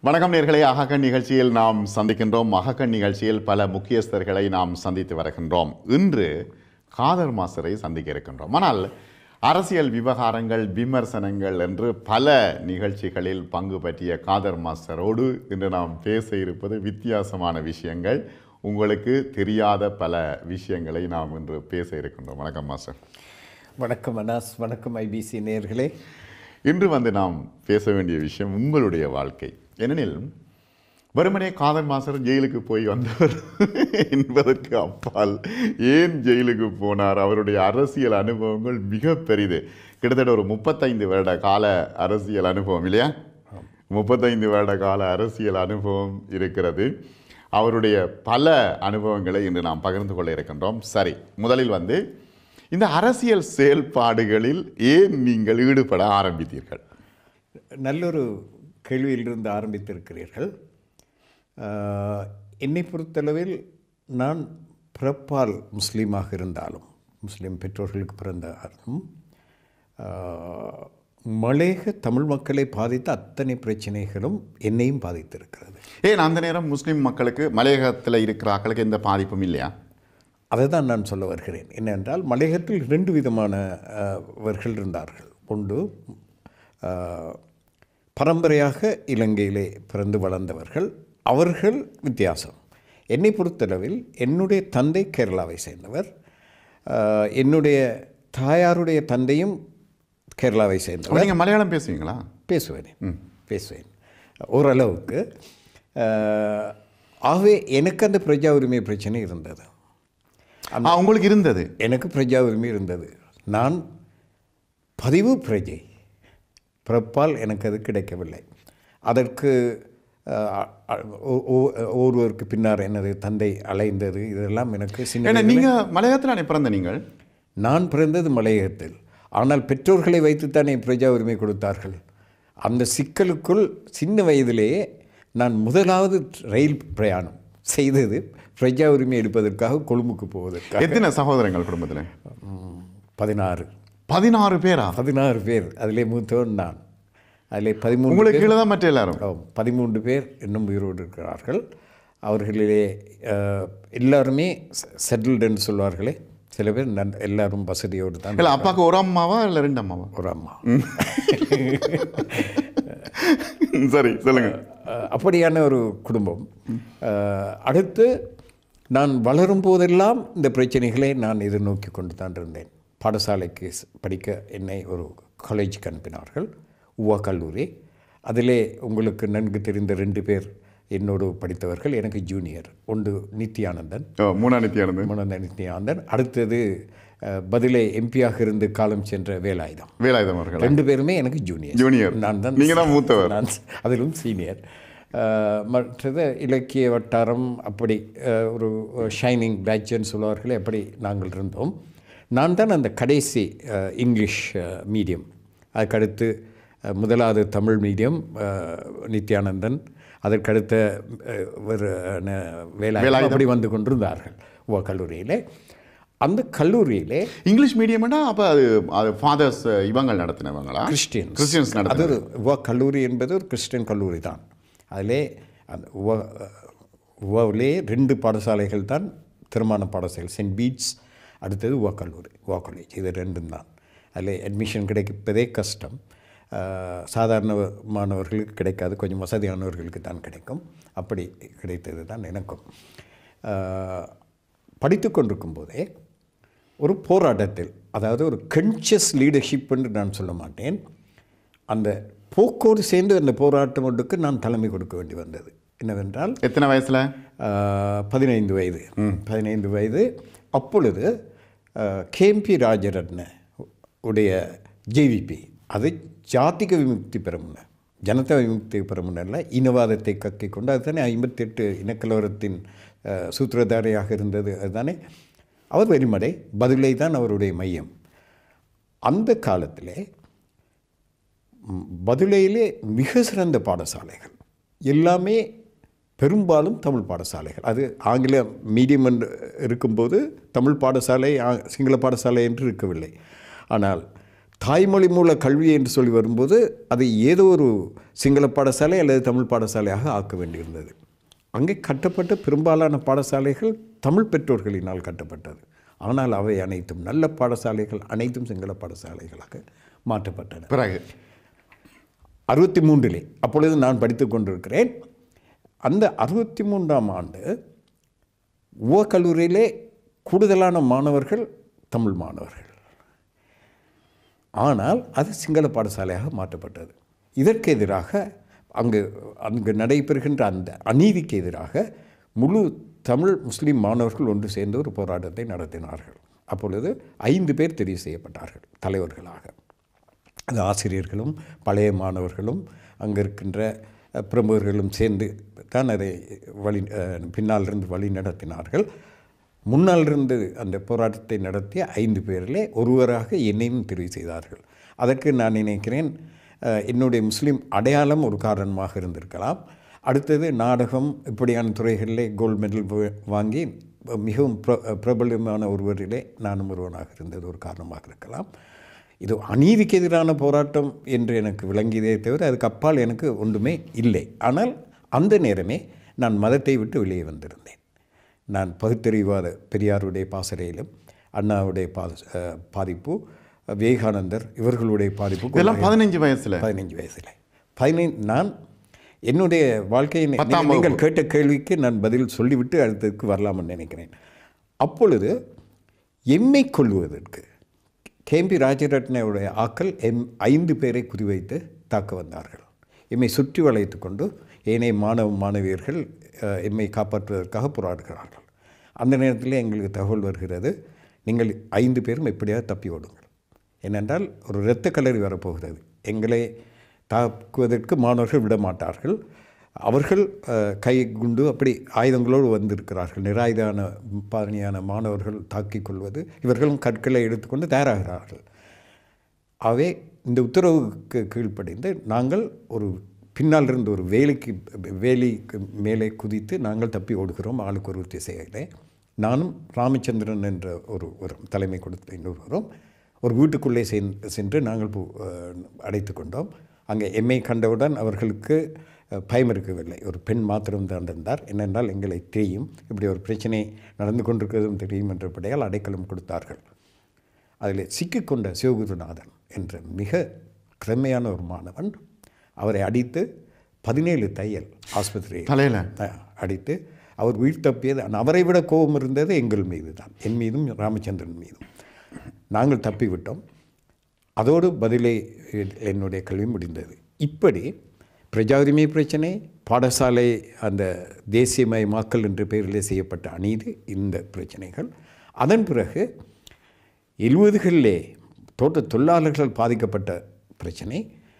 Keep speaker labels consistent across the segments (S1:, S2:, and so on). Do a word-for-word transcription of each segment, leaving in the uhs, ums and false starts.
S1: வணக்கம் நேர்களே, அகக்கண் நிகழ்ச்சியில் நாம் சந்திக்கின்றோம். அகக்கண் நிகழ்ச்சியில் பல முக்கியஸ்தர்களை நாம் சந்தித்து வருகின்றோம். இன்று காதர் மாஸ்டரை சந்திக்க இருக்கின்றோம். ஆனால் அரசியல் விவகாரங்கள், விமர்சனங்கள் என்று பல நிகழ்ச்சிகளில் பங்கு பற்றிய காதர் மாஸ்டரோடு இன்று நாம் பேச இருப்பது வித்தியாசமான விஷயங்கள். உங்களுக்கு தெரியாத பல விஷயங்களை நாம் இன்று பேச இருக்கின்றோம். வணக்கம் மாஸ்டர்.
S2: வணக்கம் அனாஸ். வணக்கம் ஐபிசி நேயர்களே.
S1: இன்று வந்து நாம் பேச வேண்டிய விஷயம் உங்களுடைய வாழ்க்கை. ஏனெனில் வெறுமனே காதர் மாஸ்டர் ஜெயிலுக்கு போய் வந்தவர் என்பதற்கு அப்பால் ஏன் ஜெயிலுக்கு போனார், அவருடைய அரசியல் அனுபவங்கள் மிக பெரிது. கிட்டத்தட்ட ஒரு முப்பத்தைந்து வருட கால அரசியல் அனுபவம் இல்லையா? முப்பத்தைந்து வருட கால அரசியல் அனுபவம் இருக்கிறது. அவருடைய பல அனுபவங்களை இன்று நாம் பகிர்ந்து கொள்ள இருக்கின்றோம். சரி, முதலில் வந்து இந்த அரசியல் செயல்பாடுகளில் ஏன் நீங்கள் ஈடுபட ஆரம்பித்தீர்கள்?
S2: நல்லொரு கேள்வியிலிருந்து ஆரம்பித்திருக்கிறீர்கள். என்னை பொறுத்தளவில் நான் பிறப்பால் முஸ்லீமாக இருந்தாலும், முஸ்லீம் பெற்றோர்களுக்கு பிறந்தாலும், மலேக தமிழ் மக்களை பாதித்த அத்தனை பிரச்சனைகளும் என்னையும் பாதித்திருக்கிறது.
S1: ஏன் அந்த நேரம் முஸ்லீம் மக்களுக்கு, மலையகத்தில் இருக்கிறார்களுக்கு எந்த பாதிப்பும் இல்லையா?
S2: அதை தான் நான் சொல்ல வருகிறேன். என்னென்றால், மலையகத்தில் ரெண்டு விதமானவர்கள் இருந்தார்கள். ஒன்று பரம்பரையாக இலங்கையிலே பிறந்து வளர்ந்தவர்கள், அவர்கள் வித்தியாசம். என்னை பொறுத்தளவில் என்னுடைய தந்தை கேரளாவை சேர்ந்தவர், என்னுடைய தாயாருடைய தந்தையும் கேரளாவை சேர்ந்தவர்.
S1: நீங்கள் மலையாளம் பேசுவீங்களா?
S2: பேசுவேன் பேசுவேன் ஓரளவுக்கு. ஆகவே எனக்கு அந்த பிரஜா உரிமை பிரச்சனை இருந்தது.
S1: உங்களுக்கு இருந்தது?
S2: எனக்கு பிரஜா உரிமை இருந்தது. நான் பதிவு பிரஜை, பிறப்பால் எனக்கு அது கிடைக்கவில்லை. அதற்கு ஒருவருக்கு பின்னால் எனது தந்தை அலைந்தது, இதெல்லாம் எனக்கு சின்ன.
S1: நீங்கள் மலையகத்தில் பிறந்த நீங்கள்?
S2: நான் பிறந்தது மலையகத்தில். ஆனால் பெற்றோர்களை வைத்துத்தானே பிரஜா உரிமை கொடுத்தார்கள். அந்த சிக்கலுக்குள் சின்ன வயதிலேயே நான் முதலாவது ரயில் பிரயாணம் செய்தது பிரஜா உரிமை எடுப்பதற்காக, கொழும்புக்கு போவதற்காக.
S1: எத்தனை சகோதரங்கள் குடும்பத்தில்?
S2: பதினாறு.
S1: பதினாறு பேரா?
S2: பதினாறு பேர். அதிலே மூத்தவன் நான். அதிலே பதிமூணு.
S1: உங்களுக்கு கீழே தான் மற்ற எல்லாரும்?
S2: பதிமூன்று பேர் இன்னும் உயிரோடு இருக்கிறார்கள். அவர்களிலே எல்லாருமே செட்டில்டுன்னு சொல்வார்களே, சில பேர் நன் எல்லாரும் வசதியோடு தான்.
S1: இல்லை, அப்பாவுக்கு ஒரு அம்மாவா இல்லை ரெண்டு அம்மாவா?
S2: ஒரு அம்மா.
S1: சரி, சொல்லுங்க.
S2: அப்படியான ஒரு குடும்பம். அடுத்து நான் வளரும் போதெல்லாம் இந்த பிரச்சனைகளை நான் எதிர்நோக்கி கொண்டு தான் இருந்தேன். பாடசாலைக்கு படிக்க என்னை ஒரு காலேஜுக்கு அனுப்பினார்கள், உவா கல்லூரி. அதிலே உங்களுக்கு நன்கு தெரிந்த ரெண்டு பேர் என்னோடு படித்தவர்கள், எனக்கு ஜூனியர். ஒன்று நித்யானந்தன்,
S1: மூணா நித்யானந்தன்
S2: மூணாந்த நித்யானந்தன். அடுத்தது பதிலே எம்பியாக இருந்து காலம் சென்ற வேலாயுதம்.
S1: வேலாயுதம் அவர்கள்
S2: ரெண்டு பேருமே எனக்கு ஜூனியர்.
S1: ஜூனியர்.
S2: நான் தான்.
S1: நீங்கள் தான் மூத்தவர்.
S2: நான் அதிலும் சீனியர். மற்றது இலக்கிய வட்டாரம், அப்படி ஒரு ஷைனிங் பேட்ச்ன்னு சொல்லுவார்களே, அப்படி நாங்கள் இருந்தோம். நான் தான் அந்த கடைசி இங்கிலீஷ் மீடியம். அதுக்கடுத்து முதலாவது தமிழ் மீடியம் நித்யானந்தன், அதற்கடுத்த ஒரு வேலை அப்படி வந்து கொண்டிருந்தார்கள் உவா கல்லூரியிலே. அந்த கல்லூரியிலே
S1: இங்கிலீஷ் மீடியம்னா அப்போ அது அது ஃபாதர்ஸ் இவங்கள் நடத்தினவங்களா?
S2: கிறிஸ்டியன்ஸ்.
S1: கிறிஸ்டியன்ஸ் நடத்த.
S2: அது ஒரு உவா கல்லூரி என்பது ஒரு கிறிஸ்டியன் கல்லூரி தான். அதிலே அந்த உவா உவாவிலே ரெண்டு பாடசாலைகள் தான் திருமண பாடசாலை, சென்ட் பீட்ஸ், அடுத்தது உவா கல்லூரி, உவா காலேஜ். இது ரெண்டும் தான். அதில் அட்மிஷன் கிடைப்பதே கஷ்டம். சாதாரண மாணவர்களுக்கு கிடைக்காது, கொஞ்சம் வசதியானவர்களுக்கு தான் கிடைக்கும். அப்படி கிடைத்தது தான் எனக்கும். படித்து கொண்டிருக்கும் போதே ஒரு போராட்டத்தில், அதாவது ஒரு கன்ஷியஸ் லீடர்ஷிப் என்று நான் சொல்ல மாட்டேன், அந்த போக்கோடு சேர்ந்து அந்த போராட்டம் ஒன்றுக்கு நான் தலைமை கொடுக்க வேண்டி வந்தது. என்னவென்றால்,
S1: எத்தனை வயசில்?
S2: பதினைந்து வயது. பதினைந்து வயது. அப்பொழுது கேஎம்பி ராஜரட்ன உடைய ஜேவிபி, அது ஜாதிக விமுக்தி பெறமுன்ன, ஜனதா விமுக்தி பெறமுன்னில் இனவாதத்தை கக்கி கொண்டு, அதுதானே ஐம்பத்தி எட்டு இனக்கலவரத்தின் சூத்திரதாரியாக இருந்தது. அதுதானே அவர் வெறிமடை பதிலை தான் அவருடைய மையம். அந்த காலத்திலே பதிலையிலே மிக சிறந்த பாடசாலைகள் எல்லாமே பெரும்பாலும் தமிழ் பாடசாலைகள். அது ஆங்கில மீடியம் என்று இருக்கும்போது தமிழ் பாடசாலை, சிங்கள பாடசாலை என்று இருக்கவில்லை. ஆனால் தாய்மொழி மூல கல்வி என்று சொல்லி வரும்போது அதை ஏதோ ஒரு சிங்கள பாடசாலை அல்லது தமிழ் பாடசாலையாக ஆக்க வேண்டியிருந்தது. அங்கே கட்டப்பட்ட பெரும்பாலான பாடசாலைகள் தமிழ் பெற்றோர்களினால் கட்டப்பட்டது. ஆனால் அவை அனைத்தும் நல்ல பாடசாலைகள் அனைத்தும் சிங்கள பாடசாலைகளாக மாற்றப்பட்டன.
S1: பிறகு
S2: அறுபத்தி மூன்றிலே அப்பொழுது நான் படித்து கொண்டிருக்கிறேன். அந்த அறுபத்தி மூன்றாம் ஆண்டு உவ கல்லூரியிலே கூடுதலான மாணவர்கள் தமிழ் மாணவர்கள். ஆனால் அது சிங்கள பாடசாலையாக மாற்றப்பட்டது. இதற்கு எதிராக அங்கு அங்கு நடைபெறுகின்ற அந்த அநீதிக்கு எதிராக முழு தமிழ் முஸ்லீம் மாணவர்கள் ஒன்று சேர்ந்து ஒரு போராட்டத்தை நடத்தினார்கள். அப்பொழுது ஐந்து பேர் தெரிவு செய்யப்பட்டார்கள் தலைவர்களாக. அது ஆசிரியர்களும் பழைய மாணவர்களும் அங்கே இருக்கின்ற பிரமுகர்களும் சேர்ந்து தான் அதை வழி பின்னால் இருந்து வழி நடத்தினார்கள். முன்னால் இருந்து அந்த போராட்டத்தை நடத்திய ஐந்து பேரிலே ஒருவராக என்னையும் தெரிவு செய்தார்கள். அதற்கு நான் நினைக்கிறேன் என்னுடைய முஸ்லீம் அடையாளம் ஒரு காரணமாக இருந்திருக்கலாம். அடுத்தது நாடகம் இப்படியான துறைகளிலே கோல்டு மெடல் வாங்கி மிகவும் பிர பிரபலமான ஒருவரிலே நானும் ஒருவனாக இருந்தது ஒரு காரணமாக இருக்கலாம். இது அநீதிக்கு எதிரான போராட்டம் என்று எனக்கு விளங்கியதே தவிர அதுக்கு அப்பால் எனக்கு ஒன்றுமே இல்லை. ஆனால் அந்த நேரமே நான் மதத்தை விட்டு வெளியே வந்திருந்தேன். நான் பகுத்தறிவாத பெரியாருடைய பாசறையிலும் அண்ணாவுடைய பா பாதிப்பு விவேகானந்தர் இவர்களுடைய பாதிப்பு
S1: இதெல்லாம் பதினஞ்சு வயசில்
S2: பதினஞ்சு வயசில் பதினைந்து நான் என்னுடைய வாழ்க்கையை நீங்கள் கேட்ட கேள்விக்கு நான் பதில் சொல்லிவிட்டு அடுத்ததுக்கு வரலாம்னு நினைக்கிறேன். அப்பொழுது எம்மை கொள்வதற்கு கேம்பி ராஜரட்னவுடைய ஆக்கள் எம் ஐந்து பேரை குறிவைத்து தாக்க வந்தார்கள். எம்மை சுற்றி வளைத்து கொண்டு ஏனைய மாணவ மாணவியர்கள் எம்மை காப்பாற்றுவதற்காக போராடுகிறார்கள். அந்த நேரத்தில் எங்களுக்கு தகவல் வருகிறது, நீங்கள் ஐந்து பேரும் எப்படியாவது தப்பி ஓடுங்கள். ஏனென்றால் ஒரு இரத்த கலரி வரப்போகிறது. எங்களை தாக்குவதற்கு மாணவர்கள் விட மாட்டார்கள். அவர்கள் கை குண்டு அப்படி ஆயுதங்களோடு வந்திருக்கிறார்கள். நிராயுதான பாதணியான மாணவர்கள் தாக்கிக் கொள்வது, இவர்களும் கற்களை எடுத்துக்கொண்டு தயாராகிறார்கள். ஆகவே இந்த உத்தரவுக்கு கீழ்ப்படிந்து நாங்கள் ஒரு பின்னால் இருந்து ஒரு வேலிக்கு வேலிக்கு மேலே குதித்து நாங்கள் தப்பி ஓடுகிறோம். ஆளுக்கு ஒரு திசையிலே நானும் ராமச்சந்திரன் என்ற ஒரு ஒரு தலைமை கொடுத்த இன்னொருவரும் ஒரு வீட்டுக்குள்ளே சென்று நாங்கள் அடைத்து கொண்டோம். அங்கே எம்மை கண்டவுடன் அவர்களுக்கு பயம் இருக்கவில்லை. ஒரு பெண் மாத்திரம் தான் இருந்தார். என்னென்றால் எங்களை தெரியும், இப்படி ஒரு பிரச்சனை நடந்து கொண்டிருக்கிறதும் தெரியும் என்றபடியால் அடைக்கலம் கொடுத்தார்கள். அதில் சிக்கிக்கொண்ட சிவகுருநாதன் என்ற மிக திறமையான ஒரு மாணவன் அவரை அடித்து பதினேழு தையல் ஆஸ்பத்திரியை
S1: தலையில்
S2: அடித்து அவர் உயிர் தப்பியது. அவரை விட கோபம் இருந்தது எங்கள் மீது தான், என் மீதும் ராமச்சந்திரன் மீதும். நாங்கள் தப்பிவிட்டோம். அதோடு பதிலே என்னுடைய கல்வி முடிந்தது. இப்படி பிரஜா உரிமை பிரச்சனை, பாடசாலை அந்த தேசியமயமாக்கல் என்ற பெயரிலே செய்யப்பட்ட அநீதி, இந்த பிரச்சனைகள். அதன் பிறகு எழுபதுகளிலே தோட்ட தொழிலாளர்கள் பாதிக்கப்பட்ட பிரச்சனை.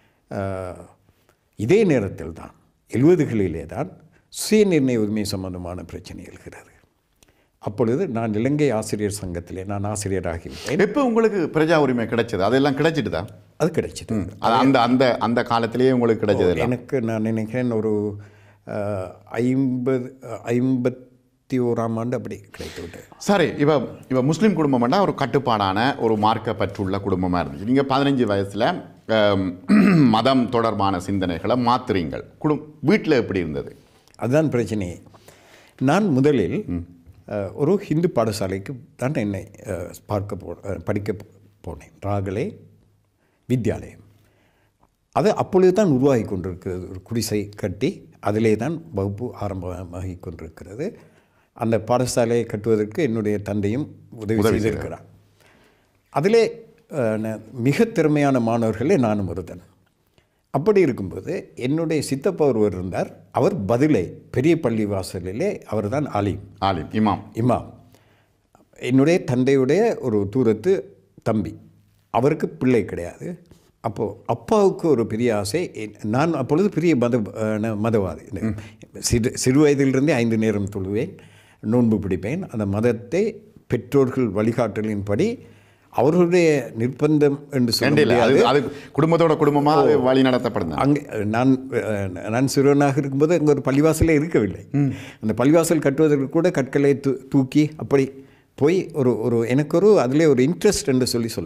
S2: இதே நேரத்தில் தான் எழுபதுகளிலே தான் சுய நிர்ணய உரிமை சம்பந்தமான பிரச்சனை எழுகிறது. அப்பொழுது நான் இலங்கை ஆசிரியர் சங்கத்திலே நான் ஆசிரியராகிவிட்டேன்.
S1: எப்போ உங்களுக்கு பிரஜா உரிமை கிடைச்சது? அதெல்லாம் கிடைச்சிட்டு தான்
S2: அது கிடைச்சிது.
S1: அந்த அந்த அந்த காலத்திலேயே உங்களுக்கு கிடைச்சது?
S2: எனக்கு நான் நினைக்கிறேன் ஒரு ஐம்பது ஐம்பத்தி ஓராம் ஆண்டு அப்படி கிடைத்து விட்டது.
S1: சரி, இப்போ இப்போ முஸ்லீம் குடும்பம்னா ஒரு கட்டுப்பாடான ஒரு மார்க்க பற்றுள்ள குடும்பமாக இருந்துச்சு. நீங்கள் பதினஞ்சு வயசில் மதம் தொடர்பான சிந்தனைகளை மாற்றுறீங்கள். குடும் வீட்டில் எப்படி இருந்தது?
S2: அதுதான் பிரச்சனையே. நான் முதலில் ஒரு ஹிந்து பாடசாலைக்கு தான் என்னை பார்க்க போ படிக்க போனேன். ராகலே வித்யாலயம். அது அப்பொழுது தான் உருவாகி கொண்டிருக்கிறது. ஒரு குடிசை கட்டி அதிலே தான் வகுப்பு ஆரம்பமாகி கொண்டிருக்கிறது. அந்த பாடசாலையை கட்டுவதற்கு என்னுடைய தந்தையும் உதவி செய்திருக்கிறார். அதிலே மிக திறமையான மாணவர்களே நானும் ஒருத்தன். அப்படி இருக்கும்போது என்னுடைய சித்தப்பா ஒருவர் இருந்தார். அவர் பதிலை பெரிய பள்ளி வாசலிலே அவர் தான் ஆலிம்
S1: ஆலிம் இமாம்
S2: இமாம் என்னுடைய தந்தையுடைய ஒரு தூரத்து தம்பி. அவருக்கு பிள்ளை கிடையாது. அப்போது அப்பாவுக்கு ஒரு பெரிய ஆசை. நான் அப்பொழுது பெரிய மத மதவாதி. சிறு சிறு வயதிலிருந்தே ஐந்து நேரம் தொழுவேன், நோன்பு பிடிப்பேன். அந்த மதத்தை பெற்றோர்கள் வழிகாட்டலின்படி அவர்களுடைய நிர்பந்தம் என்று சொல்ல
S1: அது குடும்பத்தோட குடும்பமாக வழி நடத்தப்படுது.
S2: அங்கே நான் நான் சிறுவனாக இருக்கும்போது அங்கே ஒரு பள்ளிவாசலே இருக்கவில்லை. அந்த பள்ளிவாசல் கட்டுவதற்கு கூட கற்களை தூ தூக்கி அப்படி போய் ஒரு ஒரு எனக்கு ஒரு அதிலே ஒரு இன்ட்ரெஸ்ட் என்று சொல்லி சொல்லலாம்.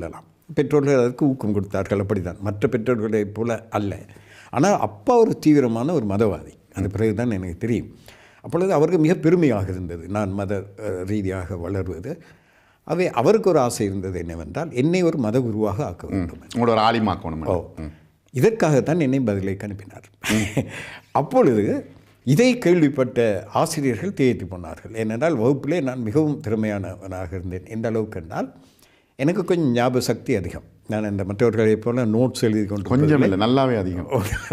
S2: பெற்றோர்கள் அதற்கு ஊக்கம் கொடுத்தார்கள். அப்படிதான், மற்ற பெற்றோர்களைப் போல அல்ல. ஆனால் அப்பா ஒரு தீவிரமான ஒரு மதவாதி. அந்த பிறகுதான் எனக்கு தெரியும். அப்பொழுது அவருக்கு மிக பெருமையாக இருந்தது நான் மத ரீதியாக வளர்வது. அவை அவருக்கு ஒரு ஆசை இருந்தது என்னவென்றால் என்னை ஒரு மத குருவாக ஆக்க வேண்டும்,
S1: உங்களோட ஒரு ஆலிமாக்கணும்.
S2: ஓ, இதற்காகத்தான் என்னை பதிலைக்கு அனுப்பினார். அப்பொழுது இதை கேள்விப்பட்ட ஆசிரியர்கள் திகைத்து போனார்கள். ஏனென்றால் வகுப்பிலே நான் மிகவும் திறமையானவனாக இருந்தேன். எந்த அளவுக்கு என்றால் எனக்கு கொஞ்சம் ஞாபக சக்தி அதிகம். நான் இந்த மற்றவர்களைப் போல நோட்ஸ் எழுதி கொண்டு
S1: கொஞ்சம் இல்லை, நல்லாவே அதிகம்.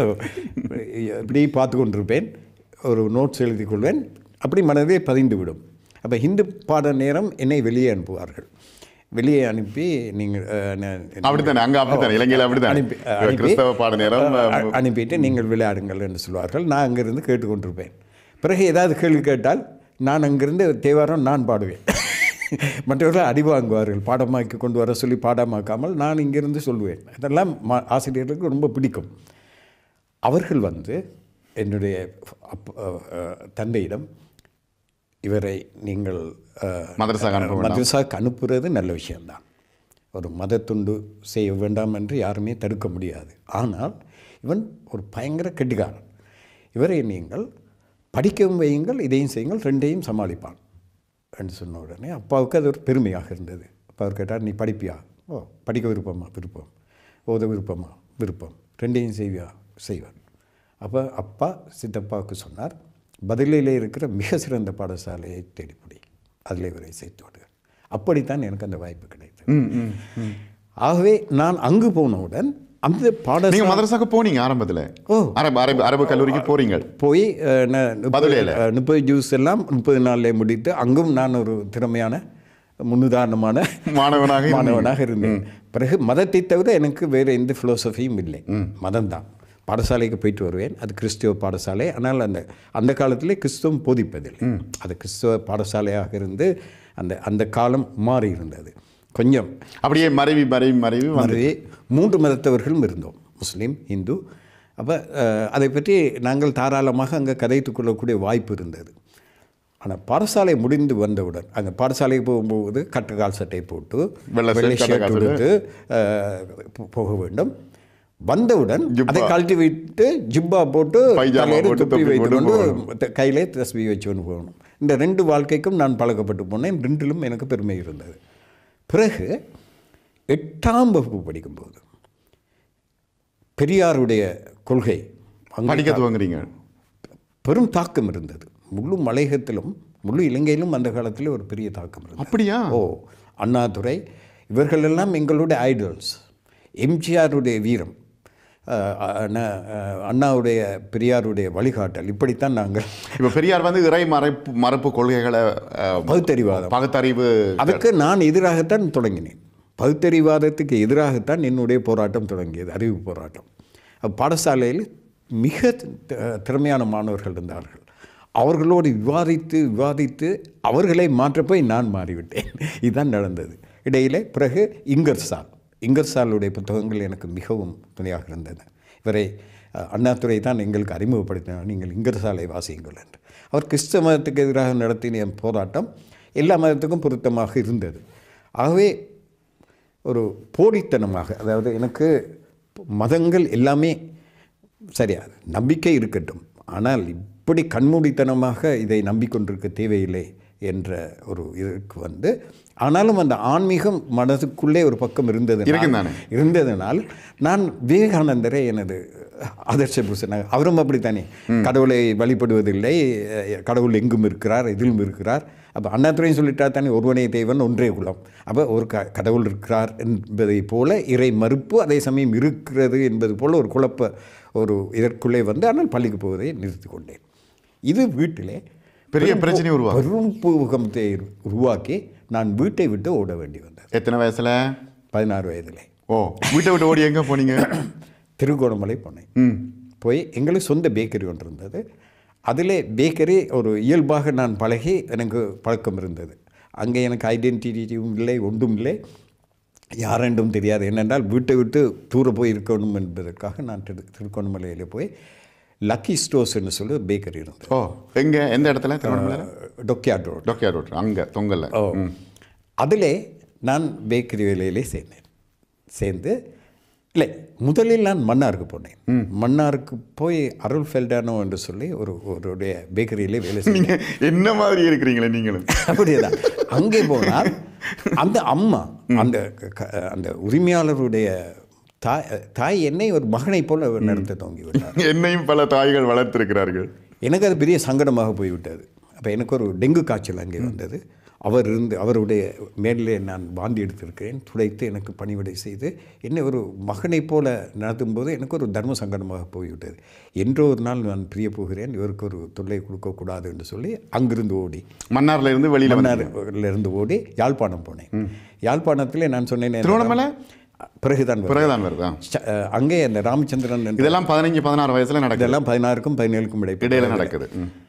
S2: இப்படி பார்த்து கொண்டிருப்பேன், ஒரு நோட்ஸ் எழுதி கொள்வேன், அப்படி மனதே பதிந்து விடும். அப்போ ஹிந்து பாட நேரம் என்னை வெளியே அனுப்புவார்கள். வெளியே அனுப்பி நீங்கள்
S1: அப்படித்தானே, அங்கே அப்படித்தானே, இலங்கையில் அப்படித்தான்
S2: அனுப்பி
S1: கிறிஸ்தவ பாட நேரம்
S2: அனுப்பிட்டு நீங்கள் விளையாடுங்கள் என்று சொல்வார்கள். நான் அங்கிருந்து கேட்டுக்கொண்டிருப்பேன். பிறகு ஏதாவது கேள்வி கேட்டால் நான் அங்கிருந்து தேவாரம் நான் பாடுவேன். மற்றவர்கள் அடி வாங்குவார்கள், பாடமாக்கி கொண்டு வர சொல்லி பாடமாக்காமல் நான் இங்கிருந்து சொல்லுவேன். அதெல்லாம் மா ஆசிரியர்களுக்கு ரொம்ப பிடிக்கும். அவர்கள் வந்து என்னுடைய அப் தந்தையிடம் இவரை நீங்கள் மதரசாவுக்கு அனுப்புகிறது நல்ல விஷயம்தான், ஒரு மதத்துண்டு செய்ய வேண்டாம் என்று யாருமே தடுக்க முடியாது. ஆனால் இவன் ஒரு பயங்கர கெட்டிக்காரன், இவரை நீங்கள் படிக்கவும் வையுங்கள், இதையும் செய்யுங்கள், ரெண்டையும் சமாளிப்பான் என்று சொன்ன உடனே அப்பாவுக்கு அது ஒரு பெருமையாக இருந்தது. அப்பா அவர் கேட்டார், நீ படிப்பியா? ஓ, படிக்க விருப்பமா? விருப்பம். ஓத விருப்பமா? விருப்பம். ரெண்டையும் செய்வியா? செய்வார். அப்போ அப்பா சித்தப்பாவுக்கு சொன்னார், பதிலிலே இருக்கிற மிக சிறந்த பாடசாலையை தேடிப்படி, அதில் இவரை சேர்த்து விடுவார். அப்படித்தான் எனக்கு அந்த வாய்ப்பு கிடைத்தது. ஆகவே நான் அங்கு போனவுடன் அந்த பாட
S1: நீங்கள் மதரசாக்கு போனீங்க ஆரம்பத்தில்? ஓ, அரபு அரபு அரபு கல்லூரிக்கு போகிறீங்க.
S2: போய் முப்பது ஜூஸ் எல்லாம் முப்பது நாளில் முடித்து அங்கும் நான் ஒரு திறமையான முன்னுதாரணமான
S1: மாணவனாக
S2: மாணவனாக இருந்தேன். பிறகு மதத்தை தவிர எனக்கு வேறு எந்த ஃபிலோசஃபியும் இல்லை, மதம்தான். பாடசாலைக்கு போயிட்டு வருவேன், அது கிறிஸ்துவ பாடசாலை. ஆனால் அந்த அந்த காலத்திலே கிறிஸ்துவம் போதிப்பதில்லை, அது கிறிஸ்துவ பாடசாலையாக இருந்து அந்த அந்த காலம் மாறி இருந்தது. கொஞ்சம்
S1: அப்படியே மறைவி மறைவி மறைவி
S2: மறைவி மூன்று மதத்தவர்களும் இருந்தோம், முஸ்லீம், இந்து. அப்போ அதை பற்றி நாங்கள் தாராளமாக அங்கே கதைத்து கொள்ளக்கூடிய வாய்ப்பு இருந்தது. ஆனால் பாடசாலை முடிந்து வந்தவுடன் அங்கே பாடசாலைக்கு போகும்போது கட்டுக்கால் சட்டை போட்டு வெள்ளை ஷர்ட் கொடுத்து போக வேண்டும். வந்தவுடன் அதை கழட்டி விட்டு ஜிப்பா போட்டு துப்பி வைத்து கொண்டு கையிலே தஸ்பீ வச்சு கொண்டு போகணும். இந்த ரெண்டு வாழ்க்கைக்கும் நான் பழக்கப்பட்டு போனேன். ரெண்டிலும் எனக்கு பெருமை இருந்தது. பிறகு எட்டாம் வகுப்பு படிக்கும்போது பெரியாருடைய கொள்கை
S1: படிக்க துவங்குறீங்க.
S2: பெரும் தாக்கம் இருந்தது. முழு மலையகத்திலும் முழு இலங்கையிலும் அந்த காலத்தில் ஒரு பெரிய தாக்கம் இருந்தது.
S1: அப்படியா?
S2: ஓ, அண்ணாதுரை இவர்களெல்லாம் எங்களுடைய ஐடல்ஸ். எம்ஜிஆருடைய வீரம், அண்ணாவுடைய பெரியாருடைய வழிகாட்டல், இப்படித்தான் நாங்கள்.
S1: இப்போ பெரியார் வந்து இறை மறைப்பு மறுப்பு கொள்கைகளை
S2: பகுத்தறிவாதம்
S1: பகுத்தறிவு
S2: அதுக்கு நான் எதிராகத்தான் தொடங்கினேன். பகுத்தறிவாதத்துக்கு எதிராகத்தான் என்னுடைய போராட்டம் தொடங்கியது, அறிவு போராட்டம். பாடசாலையில் மிக திறமையான மாணவர்கள் இருந்தார்கள். அவர்களோடு விவாதித்து விவாதித்து அவர்களை மாற்றப்போய் நான் மாறிவிட்டேன். இதுதான் நடந்தது. இடையிலே பிறகு இங்கர்சால் இங்கர்சாலுடைய புத்தகங்கள் எனக்கு மிகவும் துணையாக இருந்தன. இவரை அண்ணாதுரை தான் எங்களுக்கு அறிமுகப்படுத்தினார், நீங்கள் இங்கர்சாலை வாசியுங்கள் என்று. அவர் கிறிஸ்தவ மதத்துக்கு எதிராக நடத்தின போராட்டம் எல்லா மதத்துக்கும் பொருத்தமாக இருந்தது. ஆகவே ஒரு போலித்தனமாக, அதாவது எனக்கு மதங்கள் எல்லாமே சரியாது, நம்பிக்கை இருக்கட்டும், ஆனால் இப்படி கண்மூடித்தனமாக இதை நம்பிக்கொண்டிருக்க தேவையில்லை என்ற ஒரு இதற்கு வந்து, ஆனாலும் அந்த ஆன்மீகம் மனதுக்குள்ளே ஒரு பக்கம் இருந்தது இருந்ததனால் நான் விவேகானந்தரை எனது ஆதர்ச புருஷனாக, அவரும் அப்படித்தானே, கடவுளை வழிபடுவதில்லை, கடவுள் எங்கும் இருக்கிறார், எதிலும் இருக்கிறார். அப்போ அண்ணாதுரையும் சொல்லிட்டா தானே, ஒருவனே தேவன் ஒன்றே குலம். அப்போ ஒரு க கடவுள் இருக்கிறார் என்பதை போல இறை மறுப்பு அதே சமயம் இருக்கிறது என்பது போல் ஒரு குழப்ப ஒரு இதற்குள்ளே வந்து, ஆனால் பள்ளிக்கு போவதை நிறுத்தி கொண்டேன். இது வீட்டிலே
S1: பெரிய பிரச்சனை உருவாக்கி
S2: பெரும் பூகம்பத்தை உருவாக்கி நான் வீட்டை விட்டு ஓட வேண்டி வந்தேன்.
S1: எத்தனை வயசில்?
S2: பதினாறு வயதில்.
S1: ஓ, வீட்டை விட்டு ஓடி எங்கே போனீங்க?
S2: திருகோணமலை போனேன். போய் எங்களுக்கு சொந்த பேக்கரி ஒன்று இருந்தது. அதில் பேக்கரி ஒரு இயல்பாக நான் பழகி எனக்கு பழக்கம் இருந்தது. அங்கே எனக்கு ஐடென்டிட்டியும் இல்லை, ஒன்றும் இல்லை, யாரென்றும் தெரியாது. என்னென்றால் வீட்டை விட்டு தூர போய் இருக்கணும் என்பதற்காக நான் திரு திருகோணமலையில் போய் லக்கி ஸ்டோர்ஸ்ன்னு சொல்லி பேக்கரி இருந்தது.
S1: ஓ, எங்கே, எந்த இடத்துல?
S2: டொக்கியாட் ரோட்.
S1: டொக்கியாட் ரோட் அங்கே தொங்கல்ல.
S2: ஓ, அதிலே நான் பேக்கரி வேலையிலே சேர்ந்தேன். சேர்ந்து இல்லை முதலில் நான் மன்னாருக்கு போனேன். மன்னாருக்கு போய் அருள் ஃபெல்டானோ என்று சொல்லி ஒரு ஒருடைய பேக்கரியிலே வேலை செய்ய
S1: என்ன மாதிரி இருக்கிறீங்களே நீங்களும்.
S2: அப்படியேதான். அங்கே போனால் அந்த அம்மா அந்த அந்த உரிமையாளருடைய தாய் தாய் என்னை ஒரு மகனை போல நடத்த தோங்கி விட்டார்.
S1: என்னையும் பல தாய்கள் வளர்த்திருக்கிறார்கள்.
S2: எனக்கு அது பெரிய சங்கடமாக போய்விட்டது. அப்போ எனக்கு ஒரு டெங்கு காய்ச்சல் அங்கே வந்தது. அவர் இருந்து அவருடைய மேலே நான் வாந்தி எடுத்திருக்கிறேன். துடைத்து எனக்கு பணிவிடை செய்து என்னை ஒரு மகனை போல நடத்தும்போது எனக்கு ஒரு தர்ம சங்கடமாக போய்விட்டது. என்றோ ஒரு நாள் நான் பிரிய போகிறேன், இவருக்கு ஒரு தொல்லை கொடுக்கக்கூடாது என்று சொல்லி அங்கிருந்து ஓடி
S1: மன்னார்ல இருந்து வெளியில்
S2: மன்னார்ல இருந்து ஓடி யாழ்ப்பாணம் போனேன். யாழ்ப்பாணத்திலே நான் சொன்னேன்
S1: திருவண்ணாமலை
S2: பிறகுதான்
S1: பிறகுதான் வருதா
S2: அங்கே அந்த ராமச்சந்திரன்.
S1: இதெல்லாம் பதினஞ்சு பதினாறு வயசுல நடக்குது.
S2: இதெல்லாம் பதினாறுக்கும் பதினேழுக்கும் இடை
S1: இடையில நடக்குது.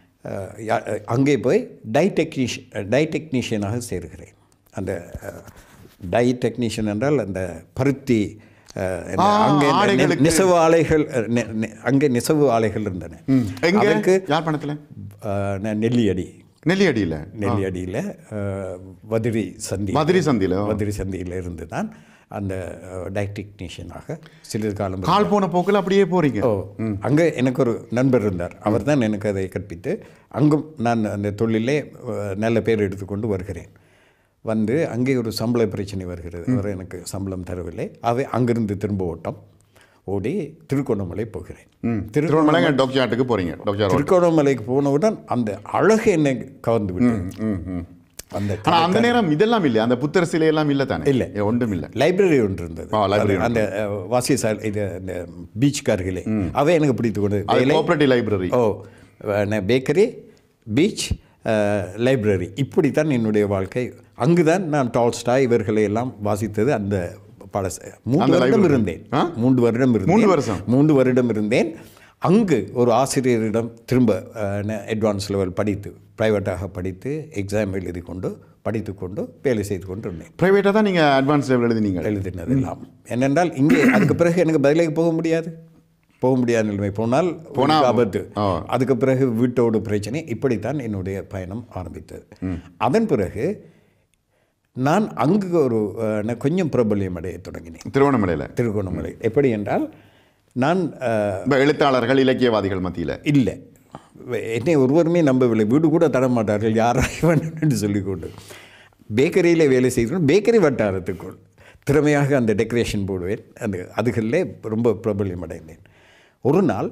S2: அங்கே போய் டை டெக்னீஷியன் டை டெக்னீஷியனாக சேர்கிறேன். அந்த டை டெக்னீஷியன் என்றால் அந்த பருத்தி அங்கே நெசவு ஆலைகள் அங்கே நெசவு ஆலைகள் இருந்தன.
S1: அதற்கு யாழ்ப்பாணத்தில்
S2: நெல்லியடி
S1: நெல்லியடியில்
S2: நெல்லியடியில் வதிரி சந்தி
S1: வதிரி சந்தியில்
S2: வதிரி சந்தியில் இருந்து தான் அந்த டை டெக்னீஷியனாக சிறிது காலம்.
S1: கால் போன போக்கில் அப்படியே போகிறீங்க.
S2: ஓ, அங்கே எனக்கு ஒரு நண்பர் இருந்தார். அவர் தான் எனக்கு அதை கற்பித்து அங்கும் நான் அந்த தொழிலே நல்ல பேர் எடுத்துக்கொண்டு வருகிறேன். வந்து அங்கே ஒரு சம்பள பிரச்சனை வருகிறது. அவர் எனக்கு சம்பளம் தரவில்லை. அவை அங்கிருந்து திரும்ப ஓட்டம் ஓடி திருக்கோணமலை போகிறேன்.
S1: திருவண்ணாமலை டாக்டர்ட்டுக்கு போகிறீங்க.
S2: திருக்கோணமலைக்கு போனவுடன் அந்த அழகு என்னை கவர்ந்து விட்டது.
S1: அந்த அந்த நேரம் இதெல்லாம் இல்லை, அந்த புத்தர் சிலை எல்லாம் இல்லை தானே?
S2: இல்லை,
S1: ஒன்றும் இல்லை.
S2: லைப்ரரி ஒன்று இருந்தது. அந்த வாசி சால் இது அந்த பீச் கார்கிலே அவை எனக்கு பிடித்து கொண்டு
S1: cooperative library.
S2: Oh, bakery, beach, library, இப்படித்தான் என்னுடைய வாழ்க்கை. அங்குதான் நான் டால்ஸ்டாய் இவர்களை எல்லாம் வாசித்தது. அந்த பல மூன்று வருடம் இருந்தேன். மூன்று வருடம் இருந்தேன்
S1: மூன்று வருஷம்
S2: மூன்று வருடம் இருந்தேன். அங்கு ஒரு ஆசிரியரிடம் திரும்ப அட்வான்ஸ் லெவல் படித்து ப்ரைவேட்டாக படித்து எக்ஸாம் எழுதி கொண்டு படித்து கொண்டு வேலை செய்து கொண்டு இருந்தேன்.
S1: ப்ரைவேட்டாக தான் நீங்கள் அட்வான்ஸ் லெவல் எழுதினீங்க?
S2: எழுதினது எல்லாம். என்னென்றால் இங்கே அதுக்கு பிறகு எனக்கு பதிலுக்கு போக முடியாது போக முடியாத நிலைமை. போனால் போனால் ஆபத்து. அதுக்கு பிறகு வீட்டோடு பிரச்சனை. இப்படித்தான் என்னுடைய பயணம் ஆரம்பித்தது. அதன் பிறகு நான் அங்கு ஒரு கொஞ்சம் பிரபல்யம் அடைய தொடங்கினேன்.
S1: திருவண்ணாமலையில்
S2: திருவண்ணாமலை எப்படி என்றால் நான்
S1: எழுத்தாளர்கள் இலக்கியவாதிகள் மத்தியில் இல்லை,
S2: என்னை ஒருவருமே நம்பவில்லை. வீடு கூட தரமாட்டார்கள் யாராவது என்று சொல்லிக்கொண்டு பேக்கரியில் வேலை செய்கிறோம். பேக்கரி வட்டாரத்துக்குள் திறமையாக அந்த டெக்கரேஷன் போடுவேன். அந்த அதுகளிலே ரொம்ப பிரபல்யம் அடைந்தேன். ஒரு நாள்